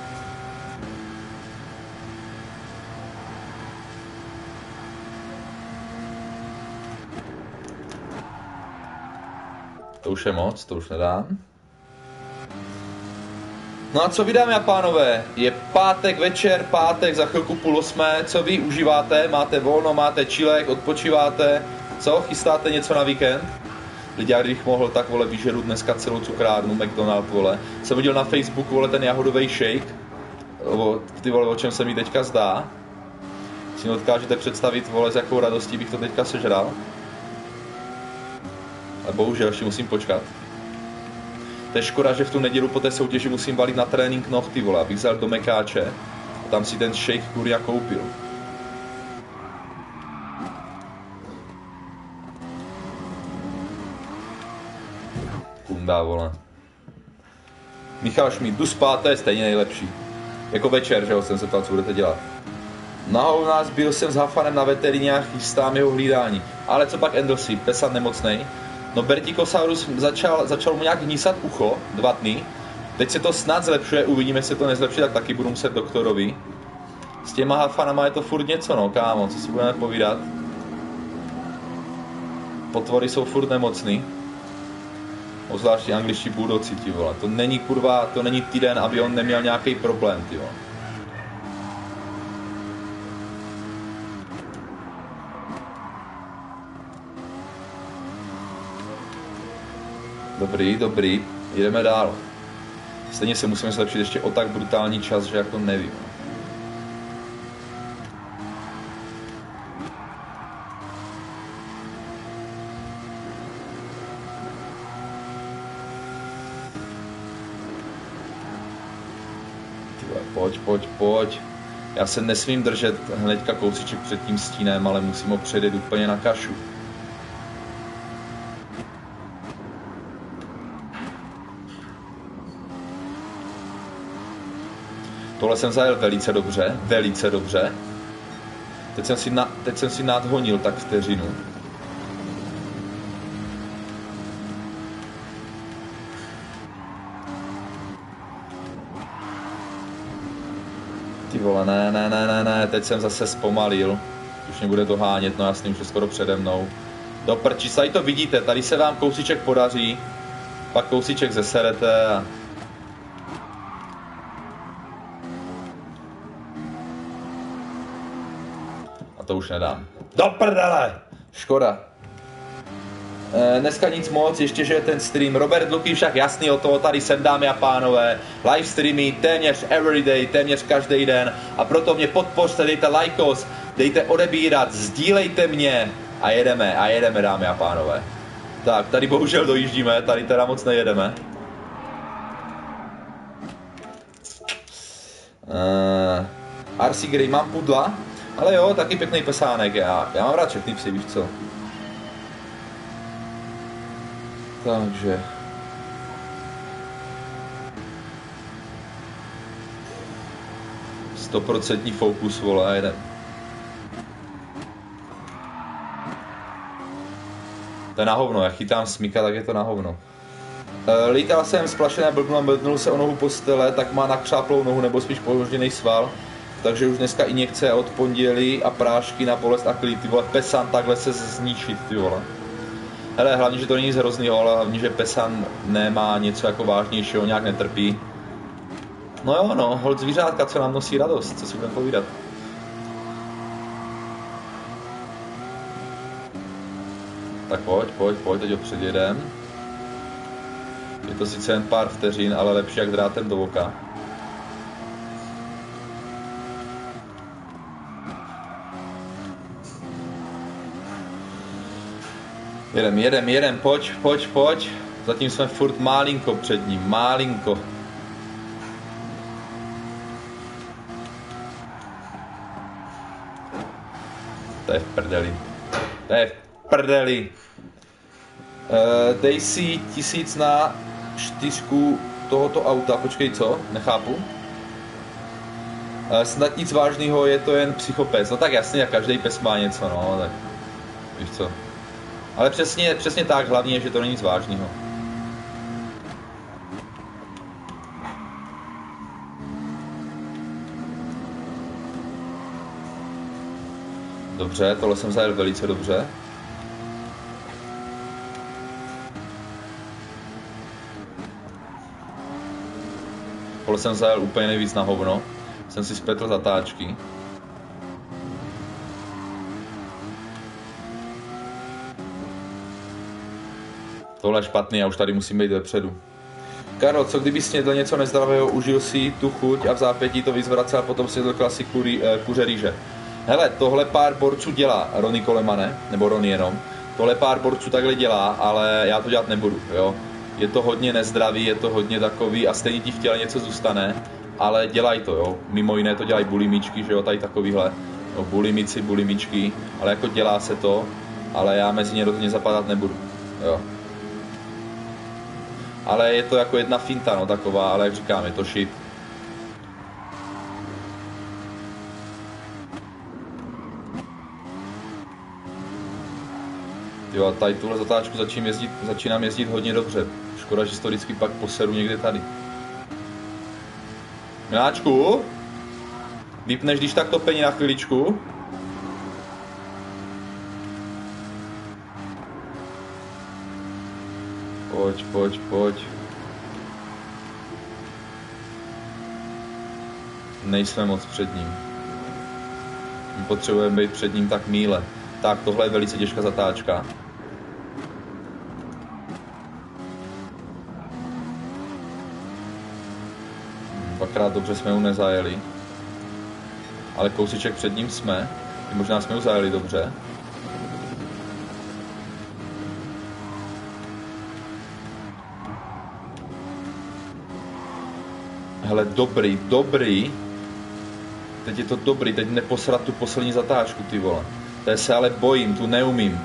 To už je moc, to už nedám. No a co vy, dámy a pánové? Je pátek večer, pátek, za chvilku 7:30. Co vy užíváte? Máte volno, máte čilek, odpočíváte? Co? Chystáte něco na víkend? Lidi, já kdybych mohl, tak vole, vyžeru dneska celou cukrárnu, McDonald, vole. Jsem viděl na Facebooku, vole, ten jahodový shake. Ty vole, o čem se mi teďka zdá. Si nedokážete představit, vole, s jakou radostí bych to teďka sežral. Ale bohužel, ještě musím počkat. To je škoda, že v tu neděli po té soutěži musím valit na trénink nohty, vole, abych vzal do Mekáče a tam si ten shake kurňa koupil. Kunda, vole. Michal Šmíd, jdu spát, to je stejně nejlepší. Jako večer, že jo, jsem se ptal, co budete dělat. Nahou nás, byl jsem s Hafanem na veterině a chystám jeho hlídání. Ale co pak Endosy, pesat nemocnej. No Bertikosaurus začal mu nějak hnísat ucho 2 dny. Teď se to snad zlepšuje, uvidíme, jestli to nezlepší, tak taky budu muset doktorovi. S těma Hafanama je to furt něco, no kámo, co si budeme povídat. Potvory jsou furt nemocný. Obzvláště angličtí buldoci, ti vole. To není kurva, to není týden, aby on neměl nějaký problém, ti vole. Dobrý, jdeme dál. Stejně se musíme zlepšit ještě o tak brutální čas, že jako nevím. Pojď. Já se nesmím držet hnedka kousíček před tím stínem, ale musím ho předjet úplně na kašu. Tohle jsem zajel velice dobře. Teď jsem si nadhonil tak vteřinu. Ty vole, ne, teď jsem zase zpomalil. Už mě bude to hánět, no jasný, už je skoro přede mnou. Do prčí, tady to vidíte, tady se vám kousíček podaří, pak kousíček zeserete a to už nedám. Do prdele! Škoda. Dneska nic moc, ještě že je ten stream. Robert Luky však jasný, o toho tady jsem, dámy a pánové. Live streamy téměř everyday, téměř každý den. A proto mě podpořte, dejte lajkos, dejte odebírat, sdílejte mě. A jedeme, dámy a pánové. Tak, tady bohužel dojíždíme, tady teda moc nejedeme. RC Grey, mám pudla, ale jo, taky pěkný pesánek, já mám rád všechny psy, víš co. Takže 100% fokus, vole, a jedem. To je na hovno, jak chytám smyka, tak je to na hovno. Lítal jsem splašené blbnu a blbnul se o nohu postele, tak má nakřáplou nohu nebo spíš požděný sval. Takže už dneska injekce od pondělí a prášky na bolest a klid, ty vole, pesan takhle se zničit, ty vole. Hele, hlavně, že to není nic hroznýho, ale hlavně, že pesan nemá něco jako vážnějšího, nějak netrpí. No jo, no, holt zvířátka, co nám nosí radost, co si budeme povídat. Tak pojď, teď ho předjedem. Je to sice jen pár vteřin, ale lepší jak drátem do oka. Jedem, pojď. Zatím jsme furt malinko před ním, malinko. To je v prdeli. Dej si 1000 na 4 tohoto auta, počkej, co? Nechápu. Snad nic vážného, je to jen psychopes. No tak jasně, každý pes má něco, no, tak víš co. Ale přesně tak, hlavně je, že to není nic vážného. Dobře, tohle jsem zajel velice dobře. Tohle jsem zajel úplně nejvíc na hovno. Jsem si spletl zatáčky. Tohle je špatný, já už tady musím být vepředu. Karol, co kdyby snědl něco nezdravého, užil si tu chuť a v zápětí to vyzvracel a potom snědl klasy kuře rýže. Hele, tohle pár borců dělá, Ronny Colemane, nebo Ronny jenom. Tohle pár borců takhle dělá, ale já to dělat nebudu, jo. Je to hodně nezdravý, je to hodně takový a stejně ti v těle něco zůstane, ale dělají to, jo. Mimo jiné to dělají bulimičky, že jo, tady takovýhle. No, bulimici, bulimičky, ale jako dělá se to, ale já mezi ně rozhodně zapadat nebudu, jo. Ale je to jako jedna finta, no taková, ale jak říkám, je to shit. Jo, a tady tuhle zatáčku začínám jezdit hodně dobře. Škoda, že to vždycky pak poseru někde tady. Miláčku? Vypneš když tak topení na chviličku? Pojď. Nejsme moc před ním. My potřebujeme být před ním tak míle. Tak, tohle je velice těžká zatáčka. Dvakrát dobře jsme ju nezajeli. Ale kousíček před ním jsme. I možná jsme ju zajeli dobře. Hele, dobrý. Teď je to dobrý, teď neposrat tu poslední zatáčku, ty vole. To se ale bojím, tu neumím.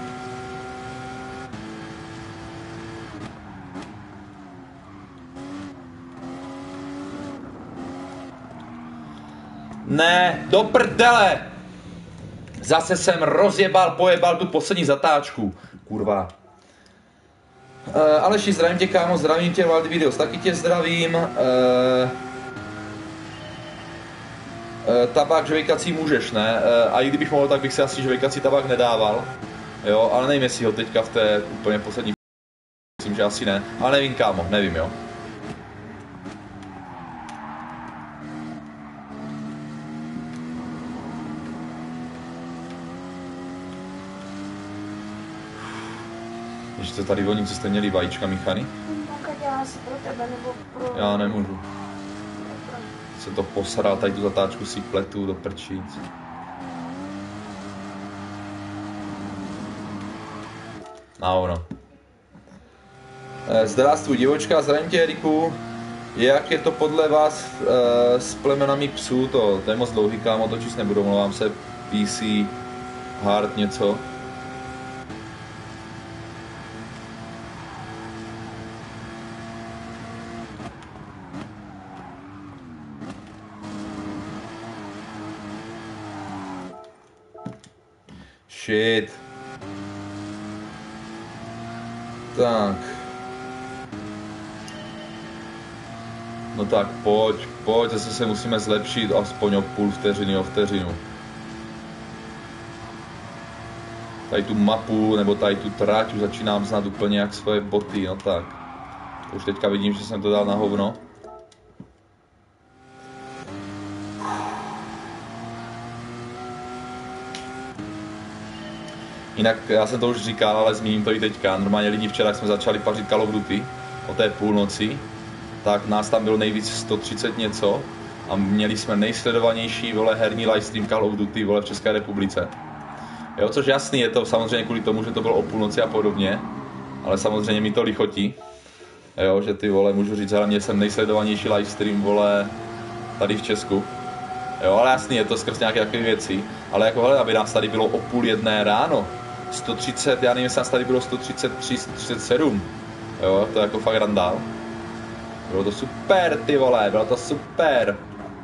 Ne, do prdele! Zase jsem pojebal tu poslední zatáčku. Kurva. Aleši, zdravím tě, kámo, zdravím tě, Valdy Videos, taky tě zdravím. Tabák žvejkací můžeš, ne? A i kdybych mohl, tak bych si asi žvejkací tabák nedával. Jo, ale nevím, jestli ho teďka v té úplně poslední... Myslím, že asi ne. Ale nevím, kámo, nevím, jo. Když to tady voní, co jste měli vajíčka míchaný? Mamka dělá si pro tebe nebo pro... Já nemůžu. Se to posral, tady tu zatáčku si pletu do prčíc. Na ono. Zdravstvuj divočka, zdravím tě, Eriku. Jak je to podle vás s plemenami psů? To je moc dlouhý, kámo, to číst nebudu, mluvám se PC, hard něco. Shit. Tak. No tak pojď, zase se musíme zlepšit aspoň o půl vteřiny, o vteřinu. Tady tu mapu, nebo tady tu trať už začínám znát úplně jak svoje boty, no tak. Už teďka vidím, že jsem to dal na hovno. Jinak, já jsem to už říkal, ale zmíním to i teďka. Normálně lidi včera, jak jsme začali pařit Call of Duty o té půlnoci, tak nás tam bylo nejvíc 130 něco a měli jsme nejsledovanější, vole, herní livestream Call of Duty, vole, v České republice. Jo, což jasný, je to samozřejmě kvůli tomu, že to bylo o půlnoci a podobně, ale samozřejmě mi to lichotí. Jo, že ty, vole, můžu říct, hlavně jsem nejsledovanější livestream, vole, tady v Česku. Jo, ale jasný, je to skrz nějaké takové věci, ale jako, hele, aby nás tady bylo o 12:30 ráno, 130, já nevím, jestli nás tady bylo 133, 137, jo, to je jako fakt randál. Bylo to super, ty vole, bylo to super.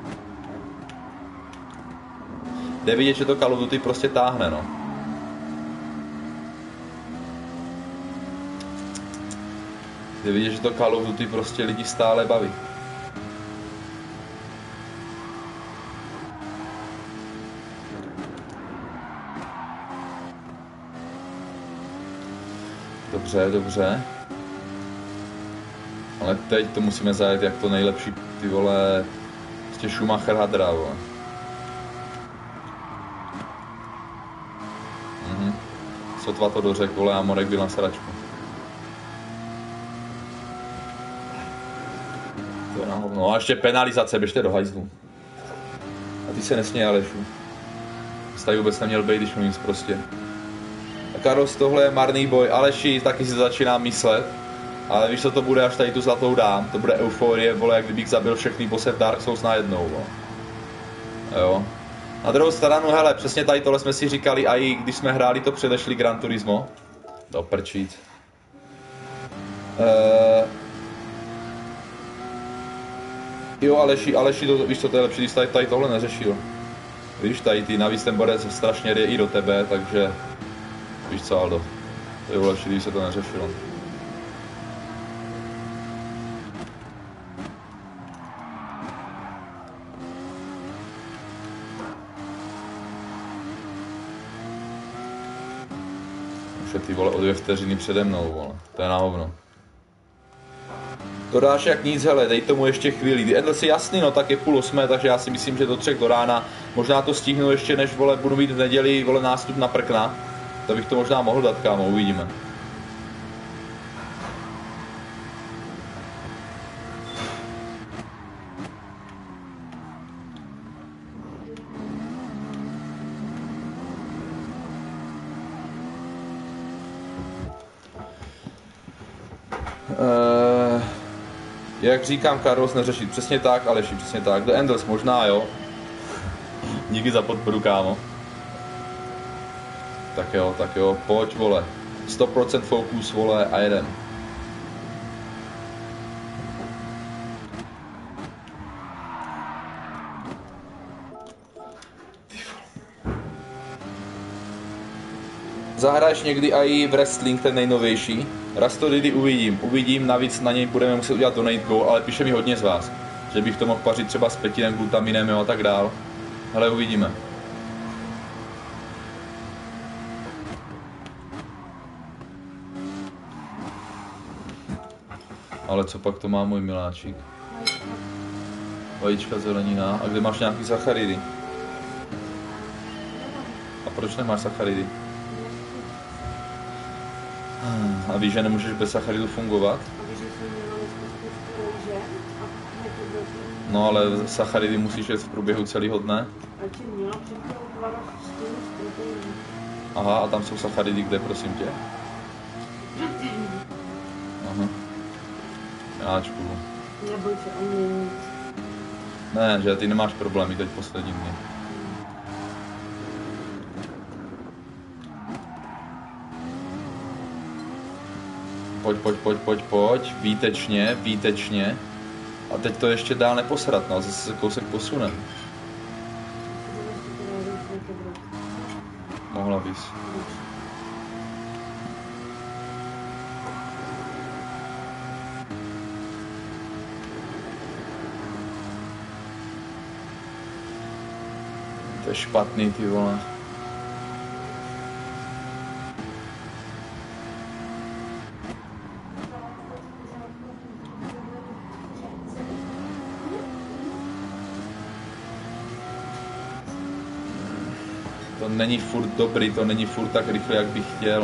Jde vidět, že to Call of Duty prostě táhne, no. Jde vidět, že to Call of Duty prostě lidi stále baví. Dobře. Ale teď to musíme zajet jak to nejlepší, ty vole, prostě Schumacher hadra, vole. Sotva to dořek, vole, a Morek byl na sedačku. To je na hovno. A ještě penalizace, běžte do hajzlu. A ty se nesměj, Alešu. Jsi tady vůbec neměl být, když mluvím prostě. A Karos, tohle je marný boj. Aleši, taky si to začínám myslet. Ale víš, co to bude, až tady tu zlatou dám. To bude euforie, vole, jak kdybych zabil všechny bosse v Dark Souls najednou, vole. Jo. Na druhou stranu, hele, přesně tady tohle jsme si říkali a i když jsme hráli to předešlý Gran Turismo. Do prčíc. Jo, Aleši, to, víš co, to je lepší, když tady tohle neřešil. Víš, tady ty, navíc ten borec strašně jde i do tebe, takže... Víš co, Aldo, to je lepší, když se to neřešilo. Už je ty, vole, o 2 vteřiny přede mnou, vole, to je na hovno. To dáš jak nic, hele, dej tomu ještě chvíli. Endless je jasný, no tak je 7:30, takže já si myslím, že do 3 do rána. Možná to stihnu ještě, než, vole, budu mít v neděli, vole, nástup na prkna. To bych to možná mohl dát, kámo, uvidíme. Jak říkám, Carlos neřešit. Přesně tak, Aleši, přesně tak. The Endless možná, jo. Díky za podporu, kámo. Tak jo, pojď, vole. 100% fokus, vole, a jedem. Zahraješ někdy i v wrestling, ten nejnovější? Rastodidy uvidím, navíc na něj budeme muset udělat donate goal, ale píše mi hodně z vás, že bych to mohl pařit třeba s petinem, glutaminem, jo, a tak dál. Ale uvidíme. Ale co pak to má můj miláčik? Vajíčka, zelenina. A kde máš nějaký sacharidy? A proč nemáš sacharidy? A víš, že nemůžeš bez sacharidů fungovat? No ale sacharidy musíš jet v průběhu celého dne. Aha, a tam jsou sacharidy kde, prosím tě? Aha. Jáčku. Ne, že ty nemáš problémy teď poslední dny. Pojď. Výtečně. A teď to ještě dál neposrat, no, zase se kousek posunem. Mohla bys. To je špatný, ty vole. To není furt dobrý, to není furt tak rychle, jak bych chtěl.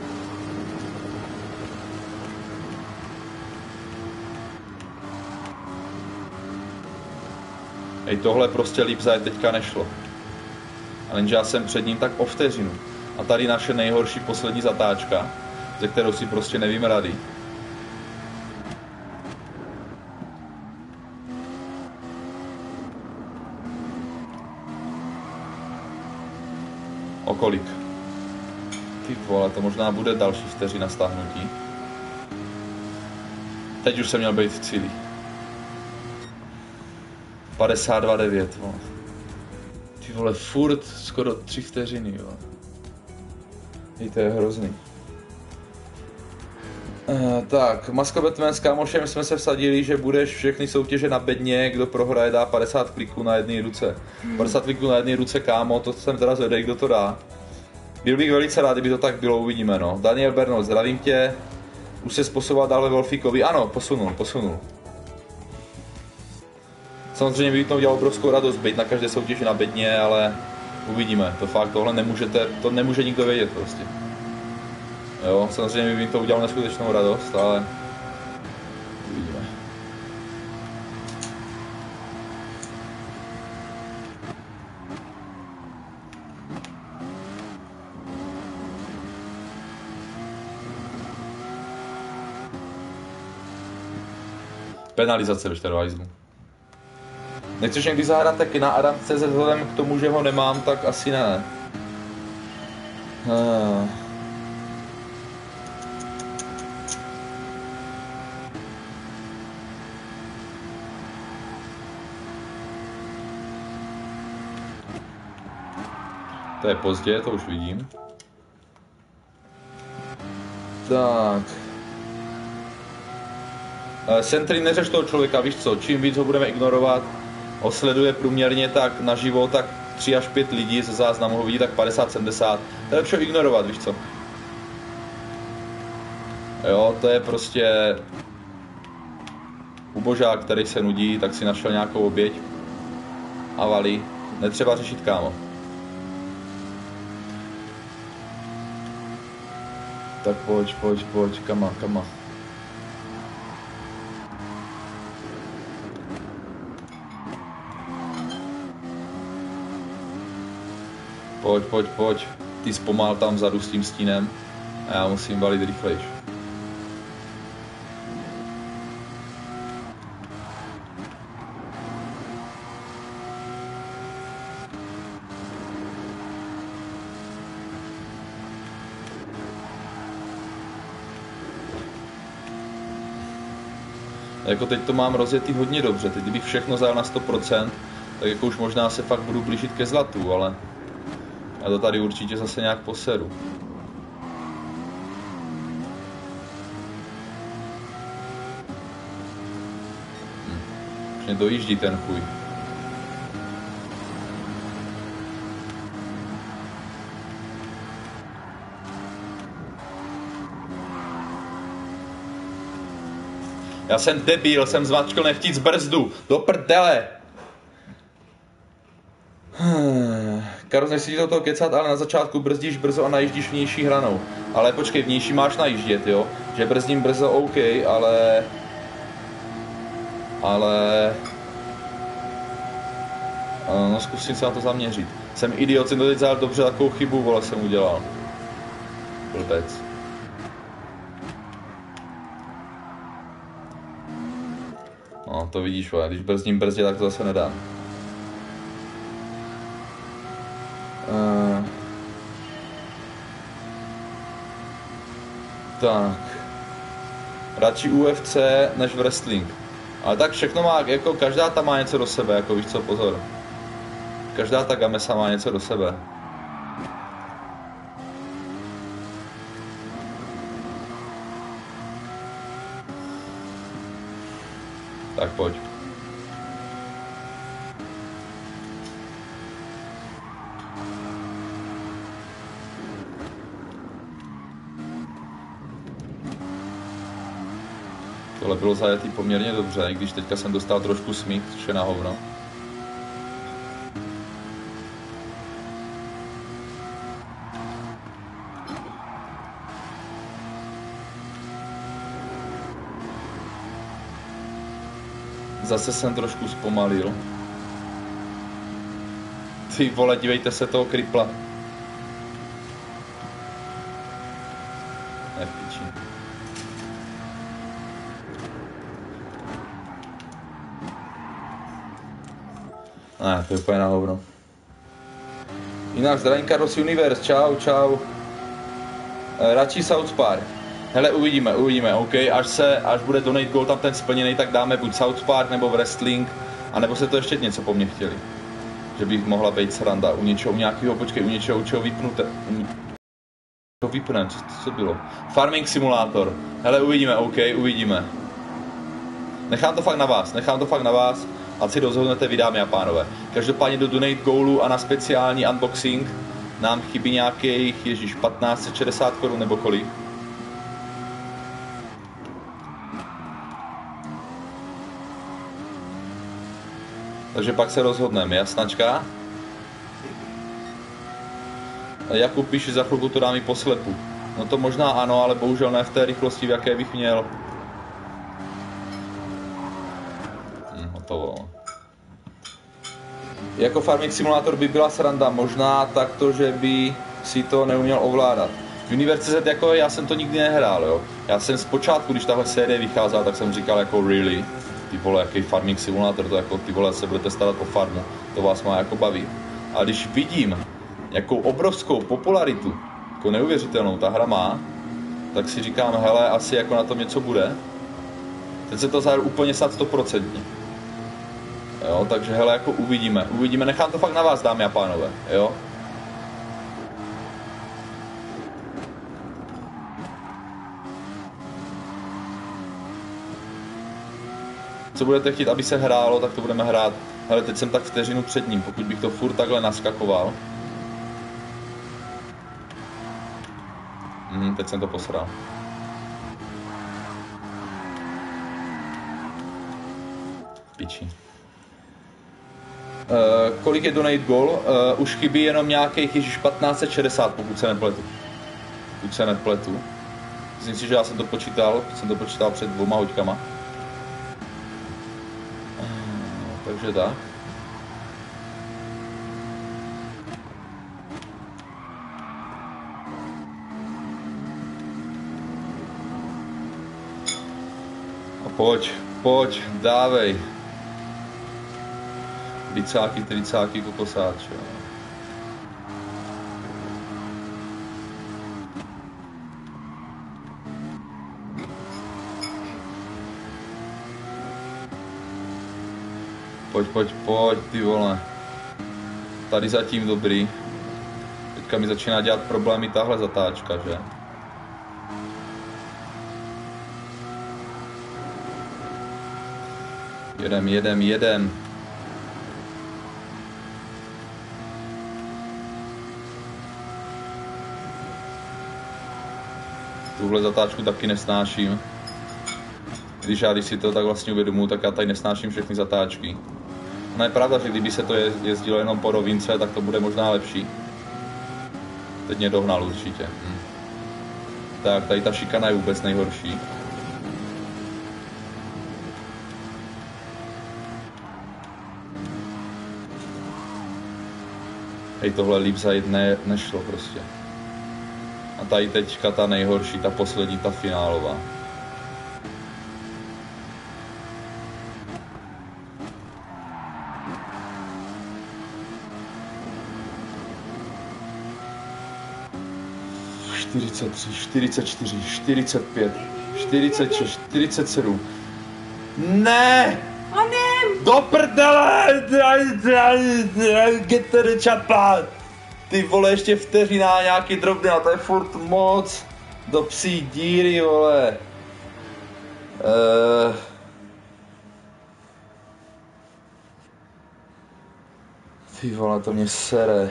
Ej, tohle prostě líp zajet teďka nešlo. A jenže já jsem před ním tak o vteřinu. A tady naše nejhorší poslední zatáčka, ze kterou si prostě nevím rady. O kolik? Ty vole, to možná bude další vteřina stáhnutí. Teď už jsem měl být v cíli. 52,9, vole. Ty vole, furt skoro 3 vteřiny, jo. To je hrozný. Tak, Maska Batman s kámošem jsme se vsadili, že budeš všechny soutěže na bedně, kdo prohraje dá 50 kliků na jedné ruce. 50 kliků na jedné ruce, kámo, to jsem teda zvedej, kdo to dá. Byl bych velice rád, kdyby to tak bylo, uvidíme, no. Daniel Bernal, zdravím tě. Už se posouval dále Wolfíkovi, ano, posunul. Samozřejmě by to udělalo obrovskou radost být na každé soutěži na bedně, ale uvidíme. To fakt, tohle nemůžete, to nemůže nikdo vědět prostě. Jo, samozřejmě by to udělalo neskutečnou radost, ale uvidíme. Penalizace ve Štervajzlu. Nechceš někdy zahrát taky na Aram.cz vzhledem k tomu, že ho nemám, tak asi ne. To je pozdě, to už vidím. Tak. Sentry, neřeš toho člověka, víš co, čím víc ho budeme ignorovat, ho sleduje průměrně tak naživo, tak 3 až 5 lidí ze záznamu ho vidí tak 50-70. To je lepší ho ignorovat, víš co. Jo, to je prostě ubožák, který se nudí, tak si našel nějakou oběť a valí. Netřeba řešit, kámo. Tak pojď, kama. Pojď. Ty zpomal tam vzadu s tím stínem a já musím valit rychlejš. Jako teď to mám rozjetý hodně dobře, teď kdybych všechno zajel na 100%, tak jako už možná se fakt budu blížit ke zlatu, ale já to tady určitě zase nějak poseru. Už mě dojíždí ten chuj. Já jsem debil, jsem zmačkl nechtíc brzdu. Do prdele. Karol, nechci ti do toho kecat, ale na začátku brzdíš brzo a najíždíš vnější hranou. Ale počkej, vnější máš najíždět, jo? Že brzdím brzo, OK, ale... No, zkusím se na to zaměřit. Jsem idiot, jsem to teď vzal dobře, takovou chybu, vole, jsem udělal. Blbec. No, to vidíš, vole, když brzdím brzdě, tak to zase nedá. Tak. Radši UFC než wrestling. Ale tak všechno má, jako každá ta má něco do sebe, jako víš co, pozor. Každá ta gamesa má něco do sebe. Tak pojď. Tohle bylo zajetý poměrně dobře, i když teďka jsem dostal trošku smích, což je na hovno. Zase jsem trošku zpomalil. Ty vole, dívejte se toho kripla. Ne, v piči. Ne, to je úplně na hovno. Jinak zdravím Carlos Universe, čau, čau. Radši South Park. Hele, uvidíme, OK, až bude donate goal tam ten splněný, tak dáme buď South Park nebo wrestling, anebo se to ještě něco po mně chtěli. Že bych mohla být sranda u něčeho, u nějakého, počkej, u něčeho, u čeho vypnuté. To vypnem, co bylo? Farming Simulator. Hele, uvidíme, OK, uvidíme. Nechám to fakt na vás, ať si rozhodnete vy, dámy a pánové. Každopádně do donate goalu a na speciální unboxing nám chybí nějakých, ježíš, 1560 korun nebo kolik. Takže pak se rozhodneme, jasnačka? Jakub píše, za chvilku to dám i poslepu. No to možná ano, ale bohužel ne v té rychlosti, v jaké bych měl. Hotovo. Jako Farming Simulator by byla sranda, možná takto, že by si to neuměl ovládat. Universe.cz jako já jsem to nikdy nehrál, jo. Já jsem zpočátku, když tahle série vycházela, tak jsem říkal jako really. Ty vole, jaký Farming Simulator, to jako ty vole se budete starat o farmu, to vás má jako baví. A když vidím, jakou obrovskou popularitu, jako neuvěřitelnou ta hra má, tak si říkám, hele, asi jako na tom něco bude. Teď se to zajel úplně snad 100%. Jo, takže hele, jako uvidíme, nechám to fakt na vás, dámy a pánové, jo. Co budete chtít, aby se hrálo, tak to budeme hrát. Hele, teď jsem tak vteřinu před ním, pokud bych to furt takhle naskakoval. Teď jsem to posral. Piči. Kolik je donate goal? Už chybí jenom nějakých, ježiš, 1560, pokud se nepletu. Myslím si, že já jsem to počítal před 2 hoďkama. Takže tak. A pojď, dávej. Tricáky, kokosáče. Pojď, ty vole. Tady zatím dobrý. Teďka mi začíná dělat problémy tahle zatáčka, že? Jedem. Tuhle zatáčku taky nesnáším. Když si to tak vlastně uvědomuji, tak já tady nesnáším všechny zatáčky. No je pravda, že kdyby se to jezdilo jenom po rovince, tak to bude možná lepší. Teď mě dohnal určitě. Tak, tady ta šikana je vůbec nejhorší. Hej, tohle líp zajít nešlo prostě. A tady teďka ta nejhorší, ta poslední, ta finálová. ...43, 44, 45, 46, 47... Ne! Onem! Do prdele! Get to the chapa! Ty vole, ještě vteřina, nějaký drobný, a to je furt moc. Do psí díry, vole. Ty vole, to mě sere.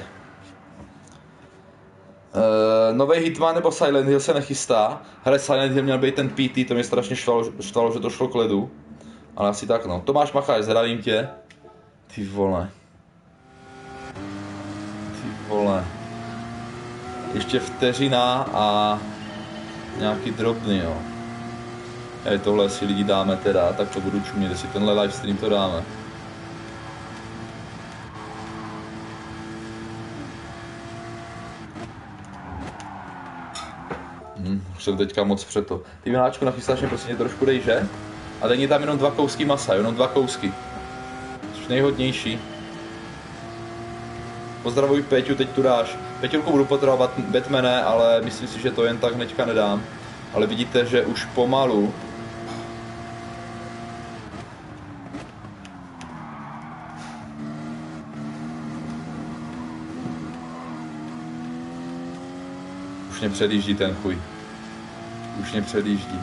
Nový Hitman nebo Silent Hill se nechystá. Hele, Silent Hill měl být ten PT, to mě strašně štvalo, že to šlo k ledu. Ale asi tak no. Tomáš Macháš, zdravím tě. Ty vole. Ty vole. Ještě vteřina a nějaký drobný, jo. Hej, tohle si lidi dáme teda, tak to budu čumět, jestli tenhle livestream to dáme. Už jsem teďka moc před to. Ty Miláčku, nachystáš mě prostě trošku dej, že? A dej tam jenom 2 kousky masa, jenom 2 kousky. Což nejhodnější. Pozdravuj Peťu, teď tu dáš. Peťulku budu potřebovat Batmane, ale myslím si, že to jen tak hnedka nedám. Ale vidíte, že už pomalu už mě předjíždí ten chuj. Už mě předjíždí.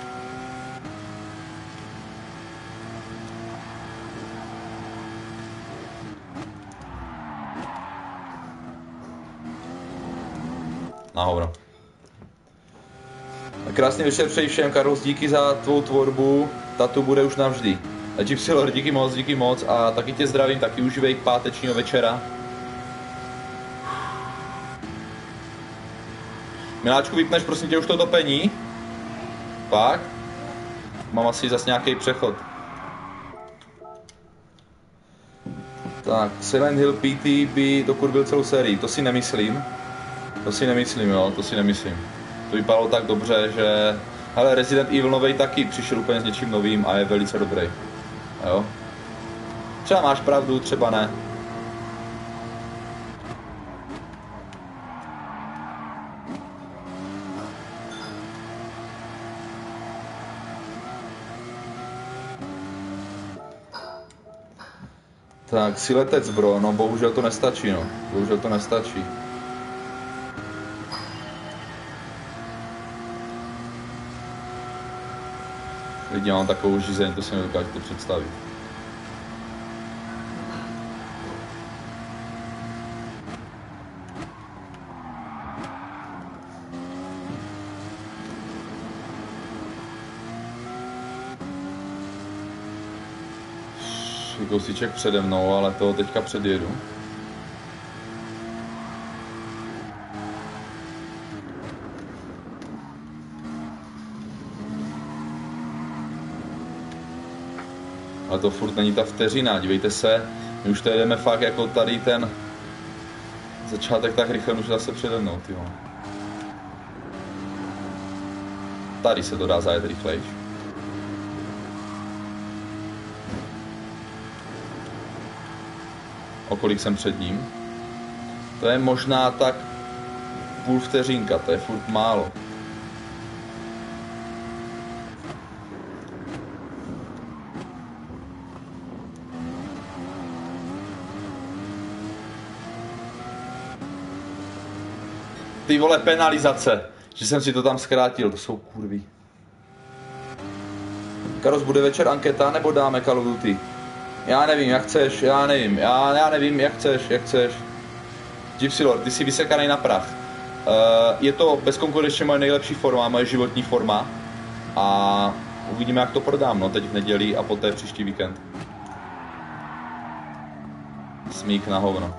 Na hovno. Krásný večer přeji všem, Karol, díky za tvou tvorbu, tatu bude už navždy. Gypsylor, díky moc a taky tě zdravím, taky užívej pátečního večera. Miláčku, vypneš prosím tě už to topení? Pak? Mám asi zase nějaký přechod. Tak, Silent Hill PT by dokurbil celou sérii, to si nemyslím. To si nemyslím. To vypadalo tak dobře, že... Hele, Resident Evil novej taky přišel úplně s něčím novým a je velice dobrý. Jo? Třeba máš pravdu, třeba ne. Tak, si letec, bro, no bohužel to nestačí, no. Bohužel to nestačí. Lidi, mám takovou žízeň, to si nedokážete představit. Kousíček přede mnou, ale toho teďka předjedu. Ale to furt není ta vteřina, dívejte se, my už to jedeme fakt jako tady ten začátek tak rychle může zase přede mnou, tyjo. Tady se to dá zajet rychlejš. O kolik jsem před ním? To je možná tak půl vteřinka, to je furt málo. Ty vole, penalizace, že jsem si to tam zkrátil, to jsou kurví. Karos, bude večer anketa nebo dáme Call of Duty? Já nevím, jak chceš, já nevím, jak chceš. Gypsylord, ty jsi vysekanej na prach. Je to bezkonkurenčně moje nejlepší forma, moje životní forma. A Uvidíme, jak to prodám, no, teď v neděli a poté příští víkend. Smík na hovno.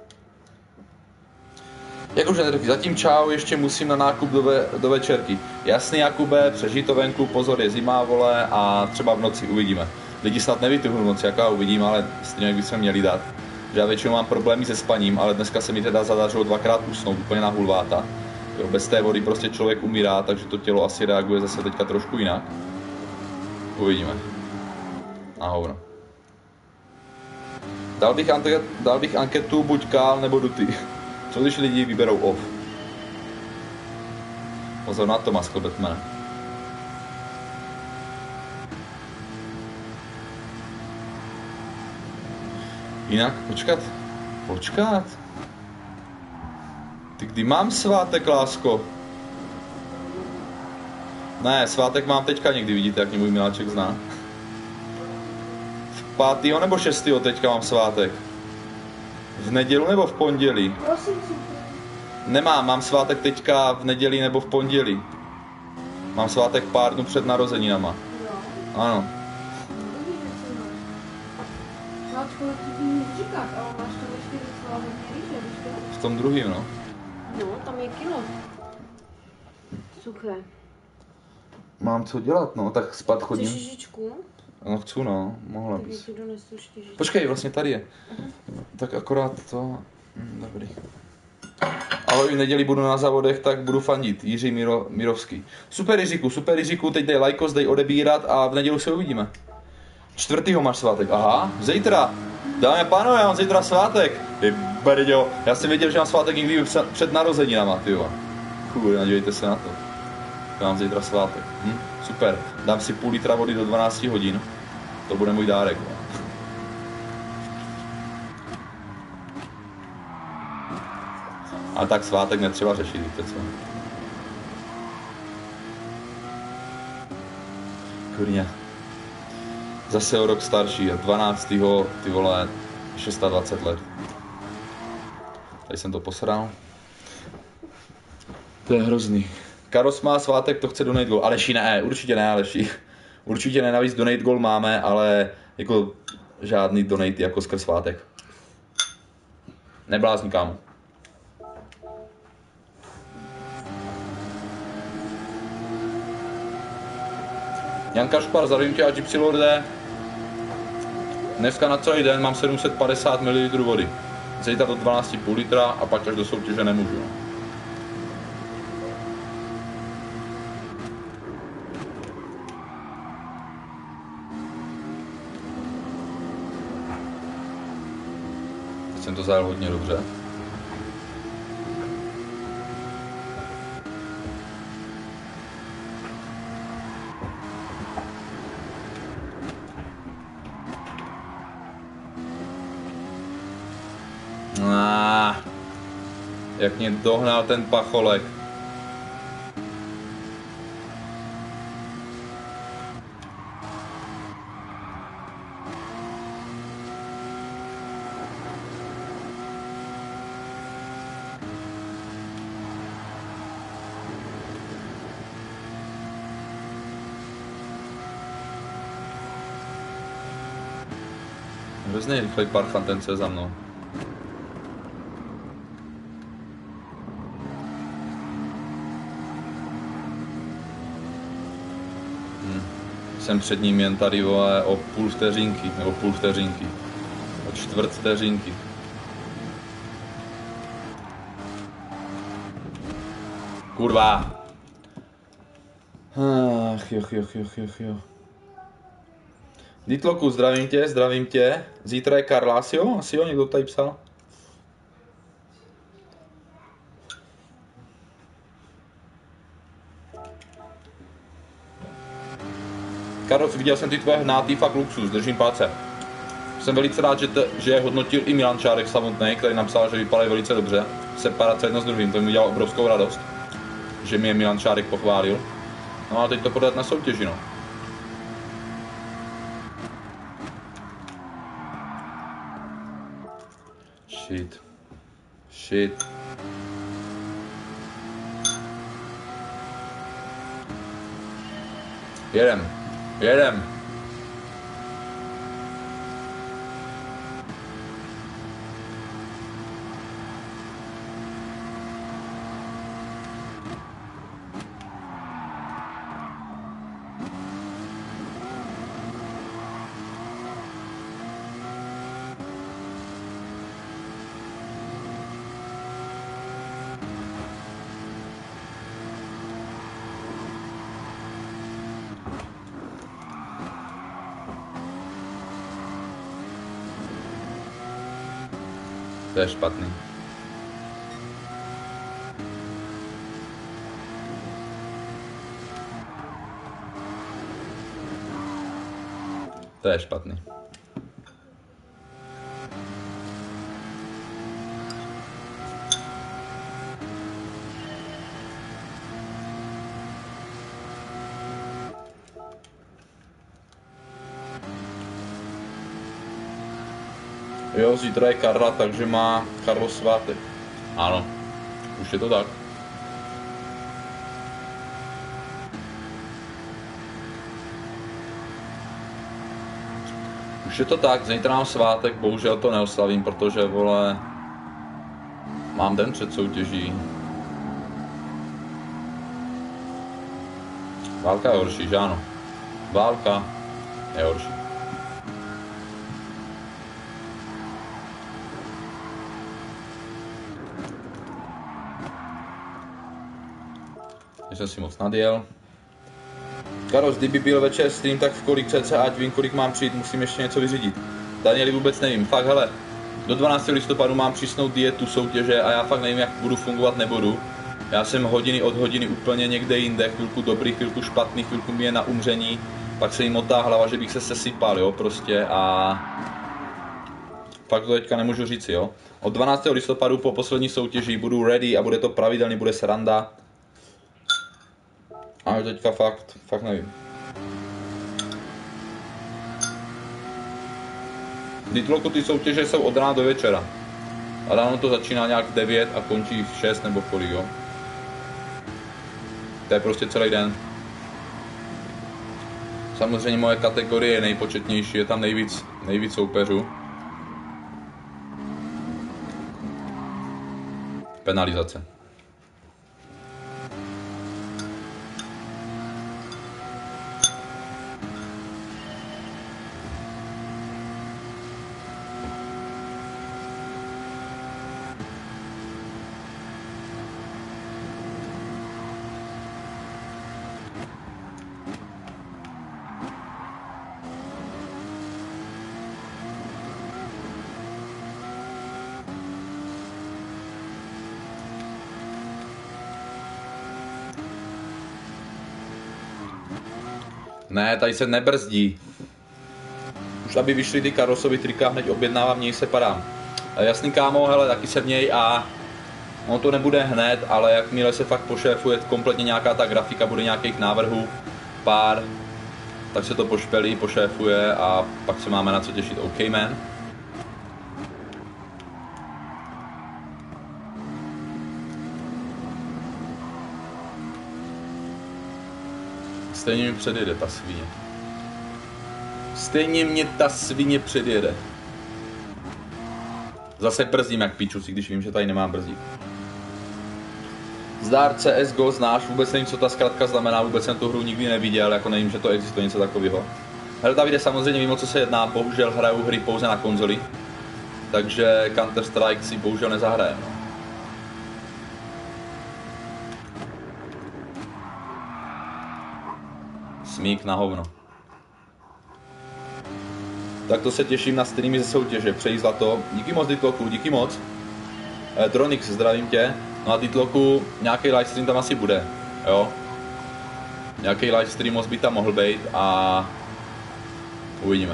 Jak už netrky, zatím čau, ještě musím na nákup do večerky. Jasný, Jakube, přežij to venku, pozor, je zima, vole, a třeba v noci, uvidíme. Lidi snad nevytrhnu v noci, jaká uvidím, ale stejně jak bychom měli dát. Že já většinou mám problémy se spaním, ale dneska se mi teda zadařilo 2krát usnout, úplně na hulváta. Jo, bez té vody prostě člověk umírá, takže to tělo asi reaguje zase teďka trošku jinak. Uvidíme. Na hovno. Dal bych anketu buď Kál nebo Duty. Co když lidi vyberou off? Pozor na to, maskl Batmana. Jinak, počkat. Ty kdy mám svátek, lásko? Ne, svátek mám teďka někdy, vidíte, jak mě můj miláček zná. 5. nebo 6. teďka mám svátek. V neděli nebo v pondělí? Nemám, mám svátek teďka v neděli nebo v pondělí. Mám svátek pár dnů před narozeninama. Ano. V tom druhým, no. No, tam je kilo. Suché. Mám co dělat, no, tak spát chodím. Chceš šižičku? No chci, no, mohla Tak bys. si donesu šižičku. Počkej, vlastně tady je. Tak akorát to... Dobrý. Ahoj, v neděli budu na závodech, tak budu fandit. Jiří Mírovský. Super Jiříku, teď dej lajkos, dej odebírat a v neděli se uvidíme. 4. máš svátek, aha, zítra. Dámy a pánové, já mám zítra svátek. Ty brďo, já jsem věděl, že mám svátek někdy před narozeninama, tyjo. Nadívejte se na to. Já mám zítra svátek. Super, dám si půl litra vody do 12 hodin. To bude můj dárek. A tak svátek netřeba řešit, víte co? Kurňa. Zase o rok starší a 12. ty vole 26 let. Tady jsem to posral. To je hrozný. Karos má svátek, to chce donate goal. Aleši ne, určitě ne, Aleši. Určitě ne, navíc donate goal máme, ale jako žádný donate jako skrz svátek. Neblázni, kámo. Janka Špar, zdravím tě a Gypsy Lorde. Dneska na celý den mám 750 ml vody. Zítra do 12,5 litra a pak až do soutěže nemůžu. Teď jsem to zajel hodně dobře. Jak mě dohnal ten pacholek. Hrozně rychlej parchan ten, co je za mnou. Jsem před ním jen tady vole, o půl vteřinky, nebo půl vteřinky, o čtvrt vteřinky. Kurva. Ach, jo. Ditloku, zdravím tě. Zítra je Karlás, jo? Asi jo, někdo tady psal. Karol, viděl jsem ty tvoje hnátý, fakt luxus, držím palce. Jsem velice rád, že je hodnotil i Milan Čárek samotný, který napsal, že vypadají velice dobře. Separace jedno s druhým, to mi udělalo obrovskou radost, že mi je Milan Čárek pochválil. No a teď to podat na soutěži, no. Shit. Jedem. Jedem. To je špatný. To je špatný. Jo, zítra je Karla, takže má Karlo svátek. Ano, už je to tak. Už je to tak, zítra mám svátek, bohužel to neoslavím, protože, vole, mám den před soutěží. Válka je horší, že ano? Válka je horší. Jsem si moc nadjel. Karos, kdyby byl večer stream, tak v kolik cca, ať vím, kolik mám přijít, musím ještě něco vyřídit. Danieli, vůbec nevím, fakt hele, do 12. listopadu mám přísnou dietu soutěže a já fakt nevím, jak budu fungovat, nebudu. Já jsem hodiny od hodiny úplně někde jinde, chvilku dobrý, chvilku špatný, chvilku mi je na umření, pak se jim motá hlava, že bych se sesypal, jo, prostě a... Fakt to teďka nemůžu říct, jo. Od 12. listopadu po poslední soutěži budu ready a bude to pravidelně, bude sranda. Ale teďka fakt nevím. Ditloku ty soutěže jsou od rána do večera. A ráno to začíná nějak v 9 a končí v 6 nebo kolik, jo. To je prostě celý den. Samozřejmě moje kategorie je nejpočetnější, je tam nejvíc soupeřů. Penalizace. Ne, tady se nebrzdí. Už aby vyšly ty Karlosovy trika, hned objednávám, měj se padám. Jasný kámo, hele, taky se měj a ono to nebude hned, ale jakmile se fakt pošéfuje kompletně nějaká ta grafika, bude nějakých návrhů, pár, tak se to pošpelí, pošéfuje a pak se máme na co těšit. OK, man. Stejně mi předjede ta svině. Stejně mě ta svině předjede. Zase brzdím jak píčuci, když vím, že tady nemám brzdit. Zdar CSGO znáš, vůbec nevím, co ta zkratka znamená, vůbec jsem tu hru nikdy neviděl, jako nevím, že to existuje něco takového. Hele, Davide, samozřejmě vím, o co se jedná, bohužel hraju hry pouze na konzoli. Takže Counter-Strike si bohužel nezahrajem. Smík na hovno. Tak to se těším na streamy ze soutěže, přeji zlato. Díky moc Ditloku, díky moc. Dronix, zdravím tě. No a Ditloku, nějaký livestream tam asi bude, jo. Nějaký livestream by tam mohl být a uvidíme.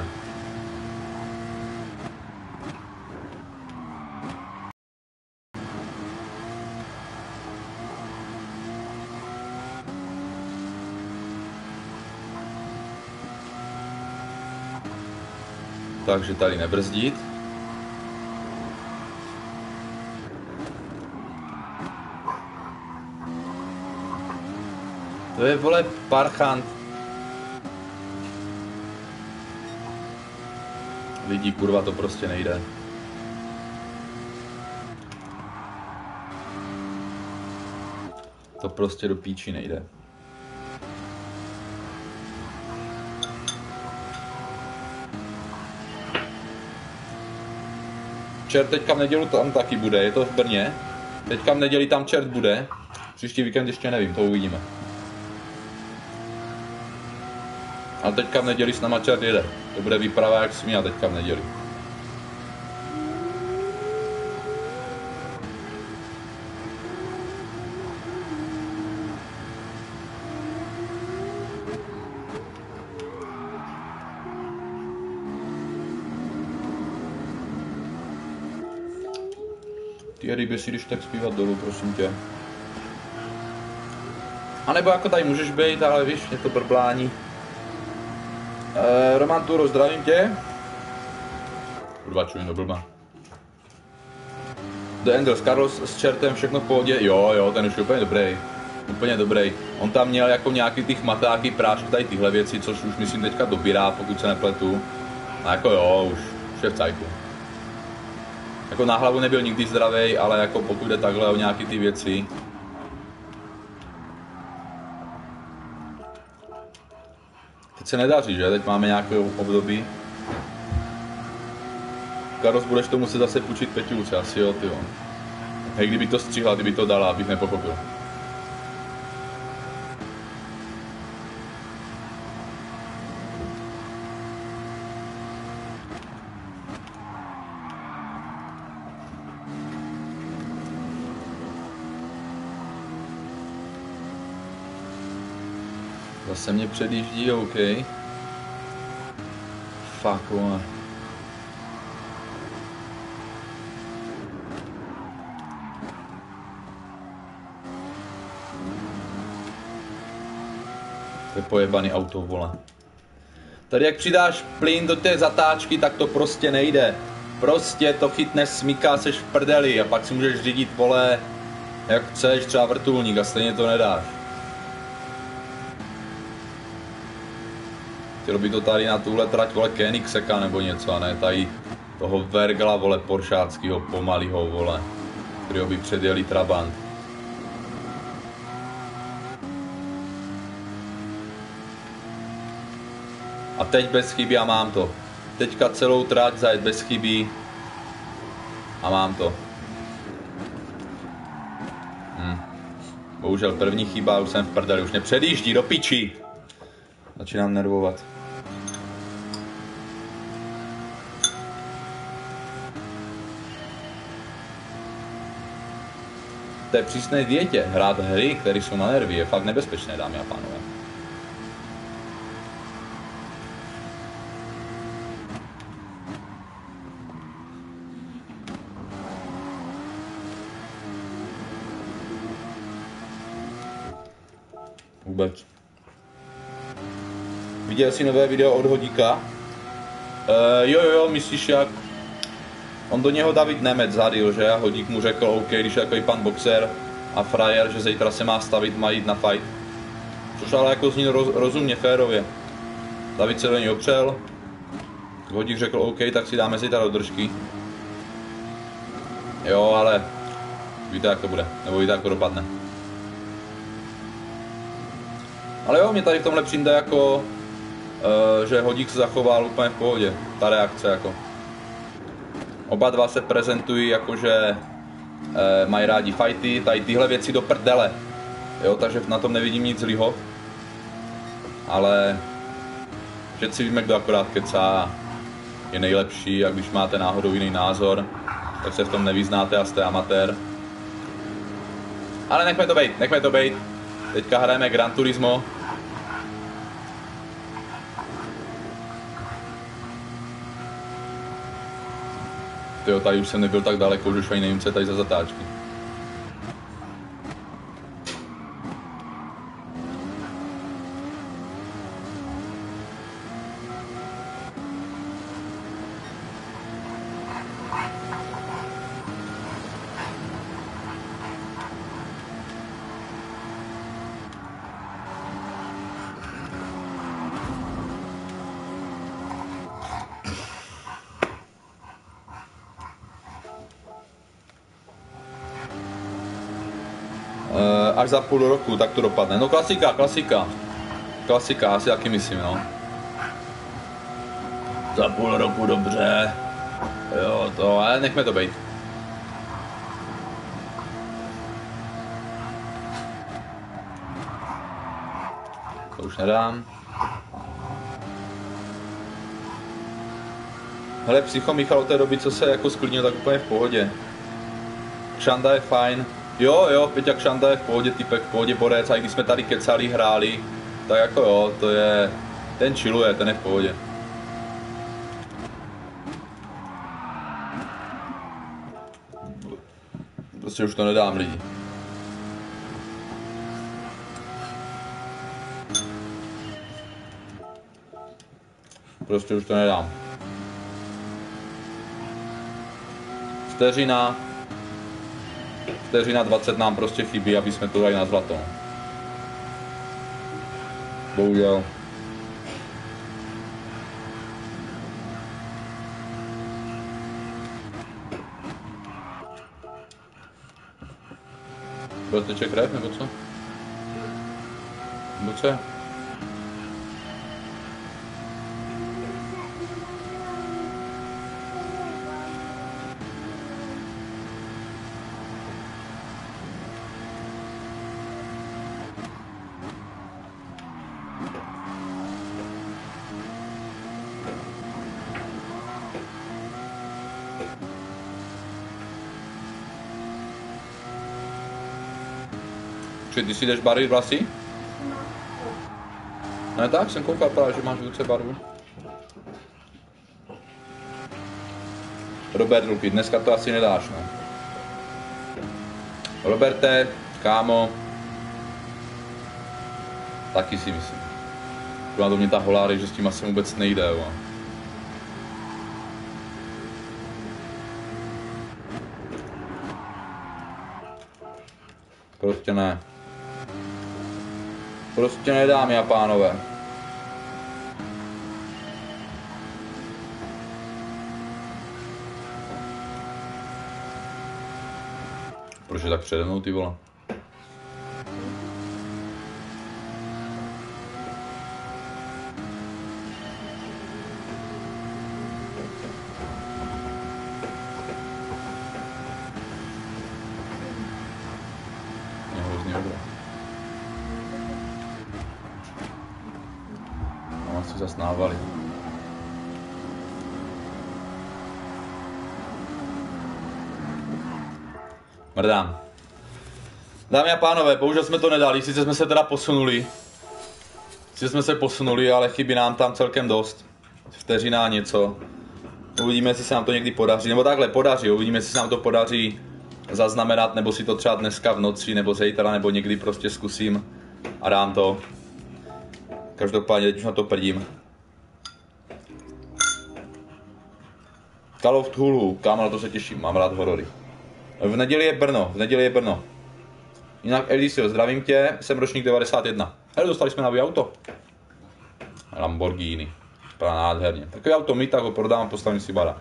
Takže tady nebrzdit. To je, vole, parchant. Lidí, kurva, to prostě nejde. To prostě do píči nejde. Čert teďka v neděli tam taky bude, je to v Brně. Teďka v neděli tam čert bude. Příští víkend ještě nevím, to uvidíme. Ale teďka v neděli s náma čert jede. To bude výprava jak směla teďka v neděli. Ty ryby si jdeš tak zpívat dolů, prosím tě. A nebo jako tady můžeš být, ale víš, je to brblání. Roman Turo, zdravím tě. Kurva, čujem do blba. The Angels, Carlos s čertem, všechno v pohodě. Jo, ten už je úplně dobrý. Úplně dobrý. On tam měl jako nějaký ty chmatáky, prášky, tady tyhle věci, což už myslím teďka dobírá, pokud se nepletu. A jako jo, už je v cajku. Jako na hlavu nebyl nikdy zdravý, ale jako pokud jde takhle o nějaký ty věci. Teď se nedaří, že? Teď máme nějaké období. Karlos, budeš to muset zase půjčit Peťulce, asi jo, tyjo. Hej, kdyby to střihla, kdyby to dala, abych nepochopil. Zase mě předjíždí, OK. Fuck, vole. To je pojebaný auto, vole. Tady jak přidáš plyn do té zatáčky, tak to prostě nejde. Prostě to chytne, smyká, seš v prdeli a pak si můžeš řídit, vole, jak chceš, třeba vrtulník a stejně to nedáš. Chtělo by to tady na tuhle trať, vole, Koenigsegga nebo něco, a ne tady toho Vergla, vole, poršáckýho, pomalýho, vole, kterýho by předjeli Trabant. A teď bez chyby a mám to. Teďka celou trať zajet bez chyby a mám to. Bohužel první chyba, už jsem v prdeli, už nepředjíždí, do piči. Začínám nervovat. V té přísné dietě hrát hry, které jsou na nervy, je fakt nebezpečné, dámy a pánové. Vůbec. Viděl jsi nové video od Hodíka? Jo, myslíš jak? On do něho David Nemec zadil, že? A Hodík mu řekl, OK, když je takový pan boxer a frajer, že zítra se má stavit, má jít na fight. Což ale jako zní rozumně, férově. David se do něj opřel. Hodík řekl, OK, tak si dáme zítra do držky. Jo, ale víte, jak to bude, nebo víte, jak to dopadne. Ale jo, mě tady v tomhle přijde jako, že Hodík se zachoval úplně v pohodě, ta reakce jako. Oba dva se prezentují jako, že mají rádi fighty, tady tyhle věci do prdele. Jo, takže na tom nevidím nic zlýho. Ale všetci víme, kdo akorát kecá, je nejlepší, a když máte náhodou jiný názor, tak se v tom nevyznáte a jste amatér. Ale nechme to bejt. Teďka hrajeme Gran Turismo. Jo, tady už jsem nebyl tak daleko, že už ani nevím, co je tady za zatáčky. až za půl roku, tak to dopadne. No klasika, asi taky myslím, no. Za půl roku, dobře. Jo, to, ale nechme to být. To už nedám. Hele, Psycho Michal od té doby, co se jako sklidnil, tak úplně v pohodě. Kšanda je fajn. Jo, Peťa Kšanda je v pohodě, typek v pohodě, borec, a i když jsme tady kecali, hráli, tak jako jo, to je, ten chilluje, ten je v pohodě. Prostě už to nedám, lidi. Prostě už to nedám. Vteřina 20 nám prostě chybí, aby jsme to dali na zlato. Bohužel. Bude teče krev, nebo co? Nebo co? Ty si jdeš barvit vlasy? Ne tak, jsem koukal právě, že máš v ruce barvu. Robert Luky, dneska to asi nedáš, no. Roberte, kámo. Taky si myslím. Byla do mě ta holáry, že s tím asi vůbec nejde, jo. Prostě ne. Prostě ne, dámy a pánové. Proč je tak přede mnou, ty vole? Je hrozně dobré. No, asi zas návali. Mrdám. Dámy a pánové, bohužel jsme to nedali, sice jsme se teda posunuli, ale chybí nám tam celkem dost. Vteřina něco. Uvidíme, jestli se nám to někdy podaří, nebo takhle podaří, uvidíme, jestli se nám to podaří zaznamenat, nebo si to třeba dneska v noci, nebo zítra, nebo někdy prostě zkusím a dám to. Každopádně teď už na to prdím. Call of Cthulhu, kámo, na to se těším, mám rád horory. V neděli je Brno. Jinak Elisio, zdravím tě, jsem ročník 91. Hele, dostali jsme nový auto. Lamborghini. Vypadá nádherně. Takový auto mít, tak ho prodám, postavím si barák.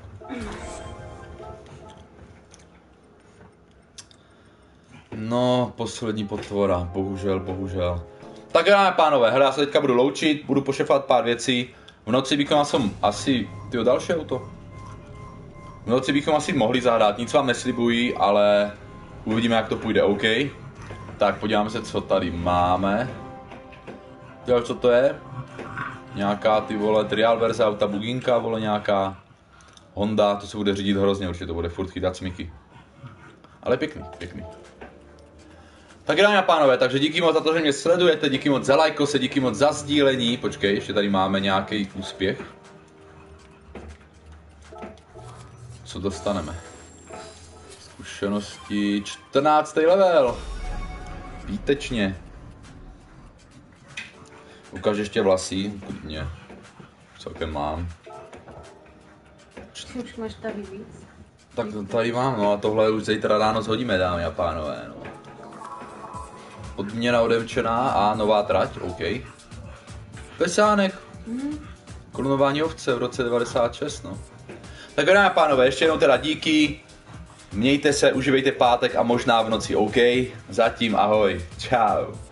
No, poslední potvora, bohužel. Tak dáme pánové, hele, já se teďka budu loučit, budu pošefat pár věcí. V noci bychom asi, tyjo, další auto. V noci bychom asi mohli zahrát, nic vám neslibuji, ale uvidíme, jak to půjde, OK. Tak podíváme se, co tady máme. Tyjo, co to je? Nějaká, ty vole, trial verze auta buginka, vole, nějaká Honda, to se bude řídit hrozně, určitě to bude furt chytat smyky. Ale pěkný. Tak dámy a pánové, takže díky moc za to, že mě sledujete, díky moc za lajkose, díky moc za sdílení. Počkej, ještě tady máme nějaký úspěch. Co dostaneme? Zkušenosti, 14. level. Výtečně. Ukáž ještě vlasy, klidně. Celkem mám. Už máš tady víc. Tak tady mám, no a tohle už zítra ráno shodíme, dámy a pánové, no. Odměna odemčená a nová trať, OK. Pesánek. Klonování ovce v roce 96, no. Tak dámy a pánové, ještě jednou teda díky. Mějte se, užívejte pátek a možná v noci OK. Zatím ahoj. Čau.